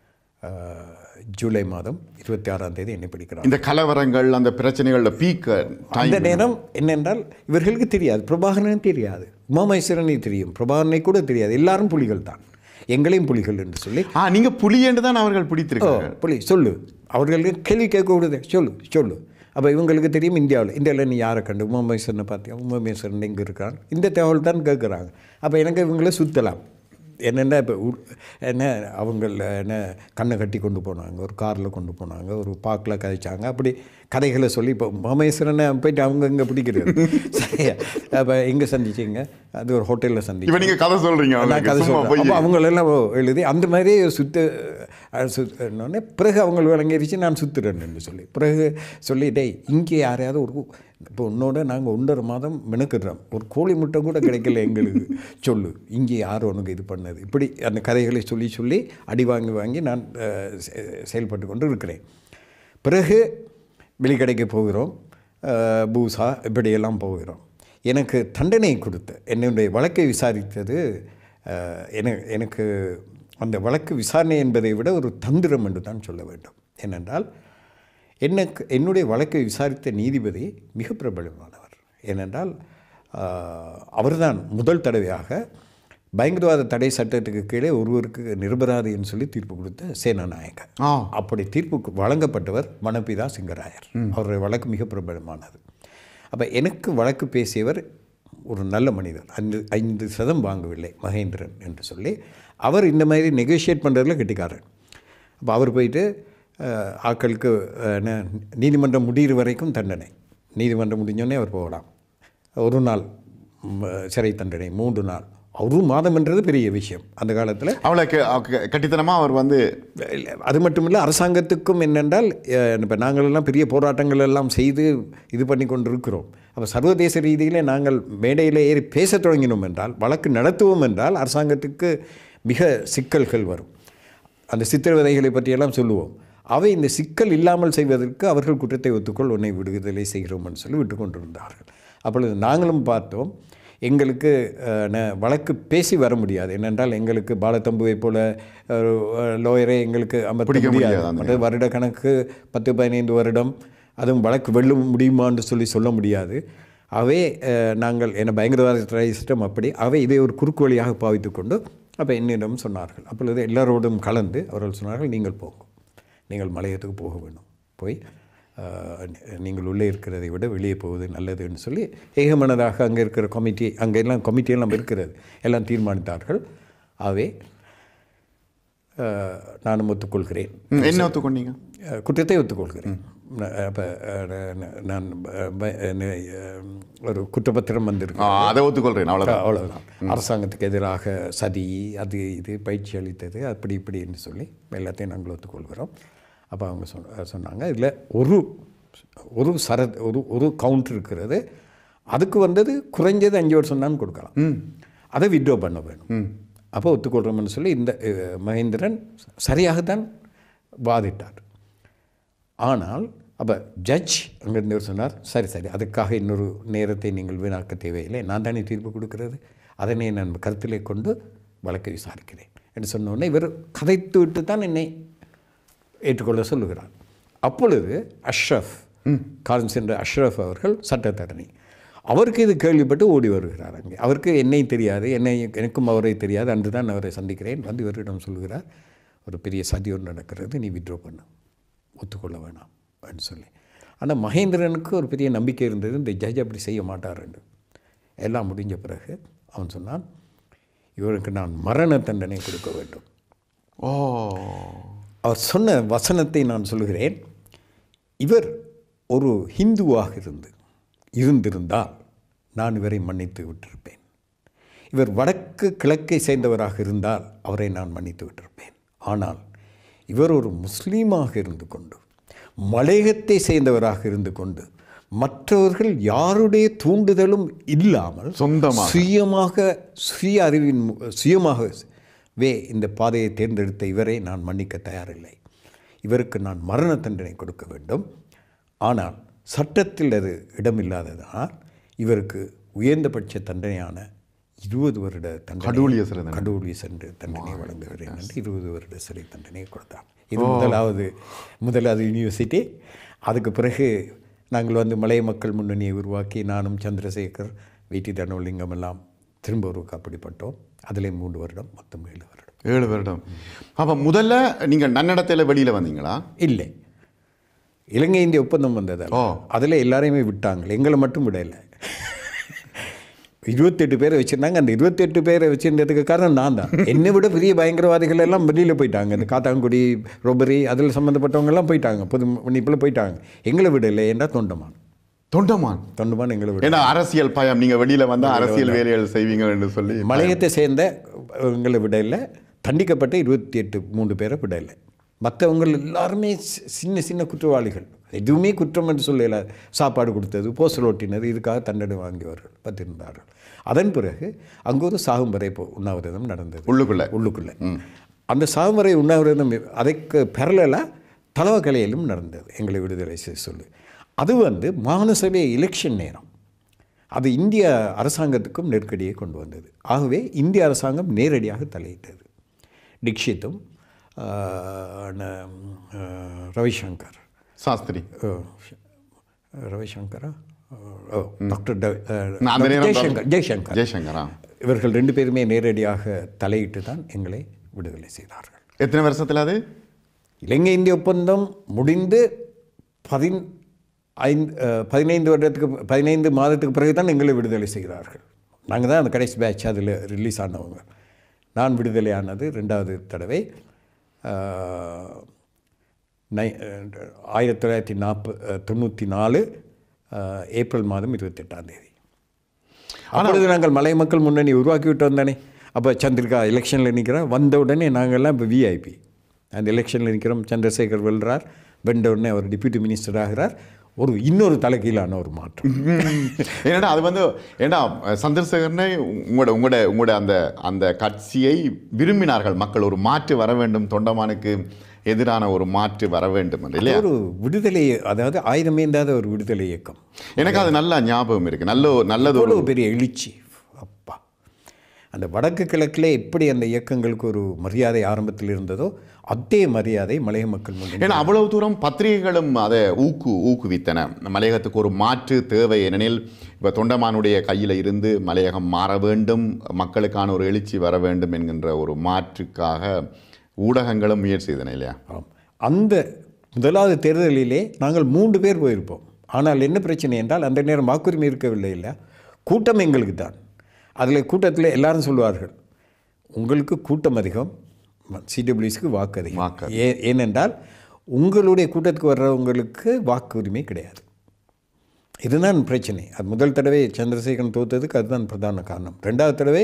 S2: ஜூலை மாதம் இருபத்தி ஆறாம் தேதி என்னை பிடிக்கிறார்.
S1: இந்த கலவரங்கள் அந்த பிரச்சனைகளில் பீக்
S2: அந்த நேரம் என்னென்றால் இவர்களுக்கு தெரியாது, பிரபாகரனுக்கு தெரியாது, உமாமேஸ்வரனை தெரியும், பிரபாகரனை கூட தெரியாது. எல்லாரும் புலிகள் தான், எங்களையும் புலிகள் என்று சொல்லி.
S1: ஆ நீங்கள் புலி என்று தான் அவர்கள் பிடித்திருக்காங்க.
S2: புலி சொல்லு, அவர்களுக்கு கேள்வி கேட்க விடுது, சொல்லு சொல்லு. அப்போ இவங்களுக்கு தெரியும் இந்தியாவில் இந்தியாவில் நீ யாரை கண்டு உமாமேஸ்வரனை பார்த்தியா, உமாமேஸ்வரன் எங்கே இருக்கான், இந்த தகவல் தான் கேட்குறாங்க. அப்போ எனக்கு இவங்கள சுற்றலாம். என்னென்ன இப்போ என்ன அவங்க என்ன கண்ணை கட்டி கொண்டு போனாங்க, ஒரு காரில் கொண்டு போனாங்க, ஒரு பார்க்கில் கதைச்சாங்க, அப்படி கதைகளை சொல்லி இப்போ உமாமேஸ்வரனை போயிட்டு அவங்க இங்கே பிடிக்கிறது. சரியா? அப்போ எங்கே சந்திச்சிங்க? அது ஒரு ஹோட்டலில் சந்திச்சு.
S1: இப்போ நீங்கள் கதை சொல்கிறீங்க,
S2: நான் கதை சொல்கிறேன். அப்போ அவங்களெல்லாம் எழுதி அந்த மாதிரி சுற்று சுத்தோடனே பிறகு அவங்க விளங்கிடுச்சு நான் சுற்றுறேன்னு சொல்லி பிறகு சொல்லி டேய் இங்கே யாரையாவது ஒரு இப்போ உன்னோட நாங்கள் ஒன்றரை மாதம் மெனுக்கிடுறோம், ஒரு கோழி முட்டை கூட கிடைக்கல எங்களுக்கு, சொல்லு இங்கே யார் உனக்கு இது பண்ணது, இப்படி அந்த கதைகளை சொல்லி சொல்லி அடி வாங்கி வாங்கி நான் செயல்பட்டு கொண்டு இருக்கிறேன். பிறகு வெளிக்கடைக்கு போகிறோம், பூசா இப்படியெல்லாம் போகிறோம். எனக்கு தண்டனை கொடுத்து என்னுடைய வழக்கை விசாரித்தது என எனக்கு அந்த வழக்கு விசாரணை என்பதை விட ஒரு தந்திரம் என்று தான் சொல்ல வேண்டும். ஏனென்றால் எனக்கு என்னுடைய வழக்கை விசாரித்த நீதிபதி மிக பிரபலமானவர். ஏனென்றால் அவர்தான் முதல் தடவையாக பயங்கரவாத தடை சட்டத்துக்கு கீழே ஒருவருக்கு நிரபராதின்னு சொல்லி தீர்ப்பு கொடுத்த சேனாநாயகர். அப்படி தீர்ப்பு வழங்கப்பட்டவர் மணப்பிதா சிங்கராயர். அவருடைய வழக்கு மிக பிரபலமானது. அப்போ எனக்கு வழக்கு பேசியவர் ஒரு நல்ல மனிதர், ஐந்து ஐந்து சதம் வாங்கவில்லை மகேந்திரன் என்று சொல்லி. அவர் இந்த மாதிரி நெகோஷியேட் பண்ணுறதுல கெட்டிக்காரன். அப்போ அவர் போயிட்டு ஆட்களுக்கு நீதிமன்றம் முடிகிற வரைக்கும் தண்டனை, நீதிமன்றம் முடிஞ்சோடனே அவர் போகலாம். ஒரு நாள் சிறை தண்டனை, மூன்று நாள், ஒரு மாதம் என்றது பெரிய விஷயம் அந்த காலத்தில்.
S1: அவ்வளோ கட்டித்தனமாக அவர் வந்து
S2: அது மட்டும் இல்லை, அரசாங்கத்துக்கும் என்னென்றால் இப்போ நாங்களெல்லாம் பெரிய போராட்டங்கள் எல்லாம் செய்து இது பண்ணி கொண்டு இருக்கிறோம். அப்போ சர்வதேச ரீதியிலே நாங்கள் மேடையில் ஏறி பேச தொடங்கினோம் என்றால், வழக்கு நடத்துவோம் என்றால் அரசாங்கத்துக்கு மிக சிக்கல்கள் வரும். அந்த சித்திரவதைகளை பற்றியெல்லாம் சொல்லுவோம். அவை இந்த சிக்கல் இல்லாமல் செய்வதற்கு அவர்கள் குற்றத்தை ஒத்துக்கொள் உன்னை விடுதலை செய்கிறோம்னு சொல்லி விட்டு கொண்டிருந்தார்கள். அப்பொழுது நாங்களும் பார்த்தோம், எங்களுக்கு வழக்கு பேசி வர முடியாது. என்னென்றால் எங்களுக்கு பாலத்தம்புவை போல லோயரை எங்களுக்கு அமர்த்த முடியாது. வருட கணக்கு பத்து பதினைந்து வருடம் அதுவும் வழக்கு வெல்ல முடியுமான்னு சொல்லி சொல்ல முடியாது. அவை நாங்கள் என்ன பயங்கரவாத தடை சட்டம் அப்படி அவை இதை ஒரு குறுக்கு வழியாக பாவித்து கொண்டு அப்போ என்னிடம் சொன்னார்கள். அப்பொழுது எல்லாரோடும் கலந்து அவர்கள் சொன்னார்கள், நீங்கள் போங்க, நீங்கள் மலையத்துக்கு போக வேணும், போய் நீங்கள் உள்ளே இருக்கிறதை விட வெளியே போவது நல்லதுன்னு சொல்லி ஏகமனதாக அங்கே இருக்கிற கமிட்டி, அங்கே எல்லாம் கமிட்டியெல்லாம் இருக்கிறது, எல்லாம் தீர்மானித்தார்கள். ஆகவே நானும் ஒத்துக்கொள்கிறேன்.
S1: என்ன ஒத்துக்கொண்டீங்க?
S2: குற்றத்தை ஒத்துக்கொள்கிறேன். அப்போ நான் ஒரு குற்றப்பத்திரம் வந்திருக்கேன், அதை
S1: ஒத்துக்கொள்கிறேன், அவ்வளோதான்
S2: அவ்வளோதான். அரசாங்கத்துக்கு எதிராக சதி அது இது பயிற்சி அளித்தது அப்படி இப்படின்னு சொல்லி எல்லாத்தையும் நாங்கள் ஒத்துக்கொள்கிறோம். அப்போ அவங்க சொன்ன சொன்னாங்க இதில் ஒரு ஒரு சர ஒரு ஒரு கவுண்ட் இருக்கிறது, அதுக்கு வந்தது குறைஞ்சது அஞ்சு வருஷம் தான் கொடுக்கலாம், அதை வித்ட்ரா பண்ண வேணும். அப்போ ஒத்துக்கொள்கிறோம்னு சொல்லி இந்த மகேந்திரன் சரியாகத்தான் வாதிட்டார். ஆனால் அப்போ ஜட்ஜ் அங்கிருந்து சொன்னார், சரி சரி அதுக்காக இன்னொரு நேரத்தை நீங்கள் வீணாக்க தேவையில்லை, நான் தானே தீர்ப்பு கொடுக்கிறது, அதனை நான் கருத்திலே கொண்டு வழக்கை விசாரிக்கிறேன் என்று சொன்னோடனே இவர் கதைத்து விட்டு தான் என்னை ஏற்றுக்கொள்ள சொல்லுகிறார். அப்பொழுது அஷ்ரஃப் கார்ன்ஸ் என்ற அஷ்ரஃப் அவர்கள் சட்டத்தரணி, அவருக்கு இது கேள்விப்பட்டு ஓடி வருகிறார். அங்கே அவருக்கு என்னை தெரியாது, என்னை எனக்கும் அவரை தெரியாது. அன்று தான் அவரை சந்திக்கிறேன். வந்து இவரிடம் சொல்லுகிறார், ஒரு பெரிய சதி ஒன்று நடக்கிறது, நீ வித்ட்ரா பண்ணு, ஒத்துக்கொள்ள வேணாம் அப்படின்னு சொல்லி. ஆனால் மகேந்திரனுக்கு ஒரு பெரிய நம்பிக்கை இருந்தது, இந்த ஜட்ஜ் அப்படி செய்ய மாட்டார் என்று. எல்லாம் முடிஞ்ச பிறகு அவன் சொன்னான், இவருக்கு நான் மரண தண்டனை கொடுக்க வேண்டும்.
S1: ஓ,
S2: அவர் சொன்ன வசனத்தை நான் சொல்லுகிறேன். இவர் ஒரு ஹிந்துவாக இருந்து இருந்திருந்தால் நான் இவரை மன்னித்து விட்டிருப்பேன். இவர் வடக்கு கிழக்கை சேர்ந்தவராக இருந்தால் அவரை நான் மன்னித்து விட்டிருப்பேன். ஆனால் இவர் ஒரு முஸ்லீமாக இருந்து கொண்டு, மலையகத்தை சேர்ந்தவராக இருந்து கொண்டு, மற்றவர்கள் யாருடைய தூண்டுதலும் இல்லாமல் சொந்தமாக சுயமாக சுய அறிவின் சுயமாகவே இந்த பாதையை தேர்ந்தெடுத்த இவரை நான் மன்னிக்க தயாரில்லை. இவருக்கு நான் மரண தண்டனை கொடுக்க வேண்டும். ஆனால் சட்டத்தில் அது இடமில்லாததால் இவருக்கு உயர்ந்தபட்ச தண்டனையான இருபது வருட தண்டனை
S1: கடூழிய சிறை தண்டனை.
S2: கடூழிய சென்று தண்டனை வழங்குகிறேன் என்று இருபது வருட சிறை தண்டனையை கொடுத்தார். இது முதலாவது முதலாவது யூனிவர்சிட்டி. அதுக்கு பிறகு நாங்கள் வந்து மலைய மக்கள் முன்னணியை உருவாக்கி நானும் சந்திரசேகர் வீட்டி தனோலிங்கம் எல்லாம் திரும்ப ஒரு அப்படிப்பட்டோம். அதிலே மூன்று வருடம், மொத்தம் ஏழு வருடம்.
S1: ஏழு வருடம். அப்போ முதல்ல நீங்கள் நன்னடத்தையில் வெளியில் வந்தீங்களா?
S2: இல்லை, இலங்கை இந்திய ஒப்பந்தம் வந்தது.
S1: ஓ,
S2: அதில் எல்லாரையுமே விட்டாங்க, எங்களை மட்டும் விடலை. இருபத்தெட்டு பேரை வச்சுருந்தாங்க. அந்த இருபத்தெட்டு பேரை வச்சுருந்ததுக்கு காரணம் நான் தான். என்னை விட பெரிய பயங்கரவாதிகள் எல்லாம் வெளியில் போயிட்டாங்க. இந்த காத்தாங்குடி ரொபரி அதில் சம்மந்தப்பட்டவங்கெல்லாம் போயிட்டாங்க, பொது மன்னிப்பில் போயிட்டாங்க. எங்களை விடலை என்றால் தொண்டமான்
S1: தொண்டமான்
S2: தொண்டமான் எங்களை விட.
S1: ஏன்னா அரசியல் பயம், நீங்கள் வெளியில் வந்தால் அரசியல் வேலைகள் செய்வீங்க என்று சொல்லி
S2: மலையத்தை சேர்ந்த எங்களை விடலை. தண்டிக்கப்பட்ட இருபத்தி எட்டு மூன்று பேரை விடலை. மற்றவங்க எல்லாருமே சின்ன சின்ன குற்றவாளிகள், எதுவுமே குற்றம் என்று சொல்லல. சாப்பாடு கொடுத்தது, போஸ்டர் ஒட்டினது, இதுக்காக தண்டனை வாங்கியவர்கள் பத்திருந்தார்கள். அதன் பிறகு அங்கே ஒரு சாகும்பறை உண்ணாவிரதம் நடந்தது
S1: உள்ளுக்குள்ளே
S2: உள்ளுக்குள்ளே அந்த சாகும்பறை உண்ணாவிரதம் அதற்கு பெரலாக தலவக்கலையிலும் நடந்தது, எங்களை விடுதலை செய்ய சொல்லி. அது வந்து மாநிலசபை எலெக்ஷன் நேரம். அது இந்திய அரசாங்கத்துக்கும் நெருக்கடியை கொண்டு வந்தது. ஆகவே இந்திய அரசாங்கம் நேரடியாக தலையிட்டது. டிக்ஷித்தும் ரவிசங்கர்
S1: சாஸ்திரி
S2: ரவிசங்கரா டாக்டர்
S1: ஜெய்சங்கர்
S2: ஜெய்சங்கர்
S1: ஜெய்சங்கரா
S2: இவர்கள் ரெண்டு பேருமே நேரடியாக தலையிட்டு தான் எங்களை விடுதலை செய்தார்கள்.
S1: எத்தனை வருஷத்தில் அது?
S2: இலங்கை இந்திய ஒப்பந்தம் முடிந்து பதின் ஐந்து பதினைந்து வருடத்துக்கு பதினைந்து மாதத்துக்கு பிறகு தான் எங்களை விடுதலை செய்கிறார்கள். நாங்கள் தான் அந்த கடைசி பேட்ச் அதில் ரிலீஸ் ஆனவங்க. நான் விடுதலை ஆனது ரெண்டாவது தடவை நை ஆயிரத்தி தொள்ளாயிரத்தி நாற்பது தொண்ணூற்றி நாலு ஏப்ரல் மாதம் இருபத்தெட்டாம் தேதி. அப்பொழுது நாங்கள் மலை மக்கள் முன்னணி உருவாக்கி விட்டு வந்தானே. அப்போ சந்திரிகா எலெக்ஷனில் நிற்கிறோம். வந்த உடனே நாங்கள்லாம் இப்போ விஐபி. அந்த எலெக்ஷனில் நிற்கிறோம். சந்திரசேகர் வெல்றார். வென்ற உடனே அவர் டிப்யூட்டி மினிஸ்டர் ஆகிறார். ஒரு இன்னொரு தலைகீழான ஒரு மாற்றம்.
S1: ஏன்னா அது வந்து ஏன்னா சந்திரசேகரனை உங்களோட உங்களோட உங்களோட அந்த அந்த கட்சியை விரும்பினார்கள் மக்கள். ஒரு மாற்று வர வேண்டும், தொண்டமானுக்கு எதிரான ஒரு மாற்று வர வேண்டும் இல்லையா?
S2: ஒரு விடுதலை, அதாவது ஆயுதமேந்தாத ஒரு விடுதலை இயக்கம்.
S1: எனக்கு அது நல்ல ஞாபகம் இருக்குது. நல்ல நல்லது, ஒரு
S2: பெரிய எழுச்சி. அப்பா, அந்த வடக்கு கிழக்கில் எப்படி அந்த இயக்கங்களுக்கு ஒரு மரியாதை ஆரம்பத்தில் இருந்ததோ அதே மரியாதை மலைய மக்கள் முன்னணி.
S1: ஏன்னா அவ்வளவு தூரம் பத்திரிகைகளும் அதை ஊக்கு ஊக்குவித்தன. மலையகத்துக்கு ஒரு மாற்று தேவை. ஏனெனில் இப்போ தொண்டமானுடைய கையில் இருந்து மலையகம் மாற வேண்டும், மக்களுக்கான ஒரு எழுச்சி வர வேண்டும் என்கின்ற ஒரு மாற்றுக்காக ஊடகங்களும் முயற்சி செய்தன இல்லையா?
S2: அந்த முதலாவது தேர்தலிலே நாங்கள் மூன்று பேர் போயிருப்போம். ஆனால் என்ன பிரச்சனை என்றால் அந்த நேரம் வாக்குரிமை இருக்கவில்லை. இல்லை, கூட்டம் எங்களுக்கு தான். அதில் கூட்டத்தில் எல்லாரும் சொல்லுவார்கள், உங்களுக்கு கூட்டம் அதிகம், சிடபிள்யூஸ்க்கு வாக்கு அதிகம். ஏ ஏனென்றால் உங்களுடைய கூட்டத்துக்கு வர்றவங்களுக்கு வாக்குரிமை கிடையாது. இதுதான் பிரச்சனை. அது முதல் தடவை சந்திரசேகரன் தோற்றதுக்கு அதுதான் பிரதான காரணம். ரெண்டாவது தடவை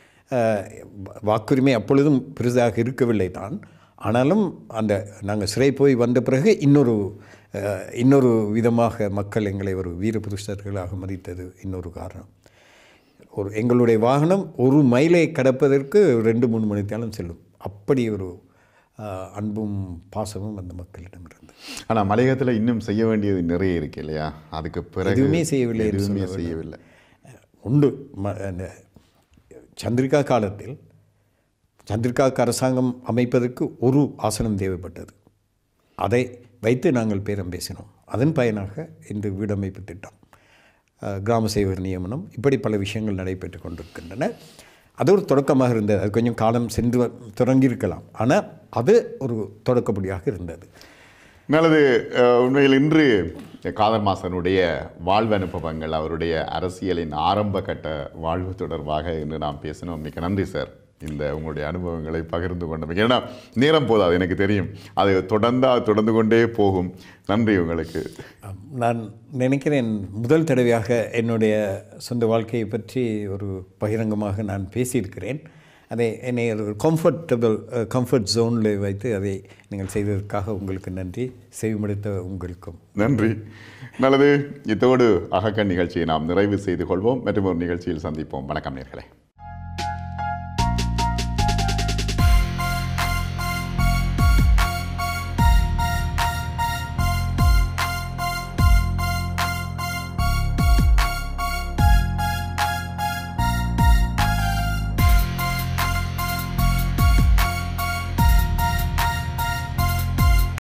S2: வாக்குரிமை அப்பொழுதும் பெரிதாக இருக்கவில்லை தான். ஆனாலும் அந்த நாங்கள் சிறை போய் வந்த பிறகு இன்னொரு இன்னொரு விதமாக மக்கள் எங்களை ஒரு வீர புருஷர்களாக மதித்தது இன்னொரு காரணம். ஒரு எங்களுடைய வாகனம் ஒரு மைலை கடப்பதற்கு ரெண்டு மூணு மணி நேரம் செல்லும். அப்படி ஒரு அன்பும் பாசமும் அந்த மக்களிடம் இருந்தது.
S1: ஆனால் மலையகத்தில் இன்னும் செய்ய வேண்டியது நிறைய இருக்கு இல்லையா? அதுக்கு பிறகு
S2: எதுவுமே செய்யவில்லை.
S1: எதுவுமே செய்யவில்லை
S2: உண்டு. அந்த சந்திரிகா காலத்தில் சந்திரிகாவுக்கு அரசாங்கம் அமைப்பதற்கு ஒரு ஆசனம் தேவைப்பட்டது. அதை வைத்து நாங்கள் பேரம் பேசினோம். அதன் பயனாக இந்த வீடமைப்பு திட்டம், கிராம சேவகர் நியமனம், இப்படி பல விஷயங்கள் நடைபெற்று கொண்டிருக்கின்றன. அது ஒரு தொடக்கமாக இருந்தது. அது கொஞ்சம் காலம் சென்று தொடங்கியிருக்கலாம். ஆனால் அது ஒரு தொடக்கப்படியாக இருந்தது.
S1: நல்லது. உண்மையில் இன்று காதர் மாசனுடைய வாழ்வு அனுபவங்கள், அவருடைய அரசியலின் ஆரம்ப கட்ட வாழ்வு தொடர்பாக இன்று நாம் பேசினோம். மிக்க நன்றி சார், இந்த உங்களுடைய அனுபவங்களை பகிர்ந்து கொண்டமைக்கு. ஏன்னா நேரம் போதாது, எனக்கு தெரியும். அது தொடர்ந்தால் தொடர்ந்து கொண்டே போகும். நன்றி உங்களுக்கு.
S2: நான் நினைக்கிறேன் முதல் தடவையாக என்னுடைய சொந்த வாழ்க்கையை பற்றி ஒரு பகிரங்கமாக நான் பேசியிருக்கிறேன். அதை என்னை ஒரு கம்ஃபர்டபுள் கம்ஃபர்ட் ஜோனில் வைத்து அதை நீங்கள் செய்ததற்காக உங்களுக்கு நன்றி. செவிமடுத்த உங்களுக்கும்
S1: நன்றி. நல்லது. இதோடு அகக்கண் நிகழ்ச்சியை நாம் நிறைவு செய்து கொள்வோம். மற்றும் ஒரு நிகழ்ச்சியில் சந்திப்போம். வணக்கம் நேயர்களே.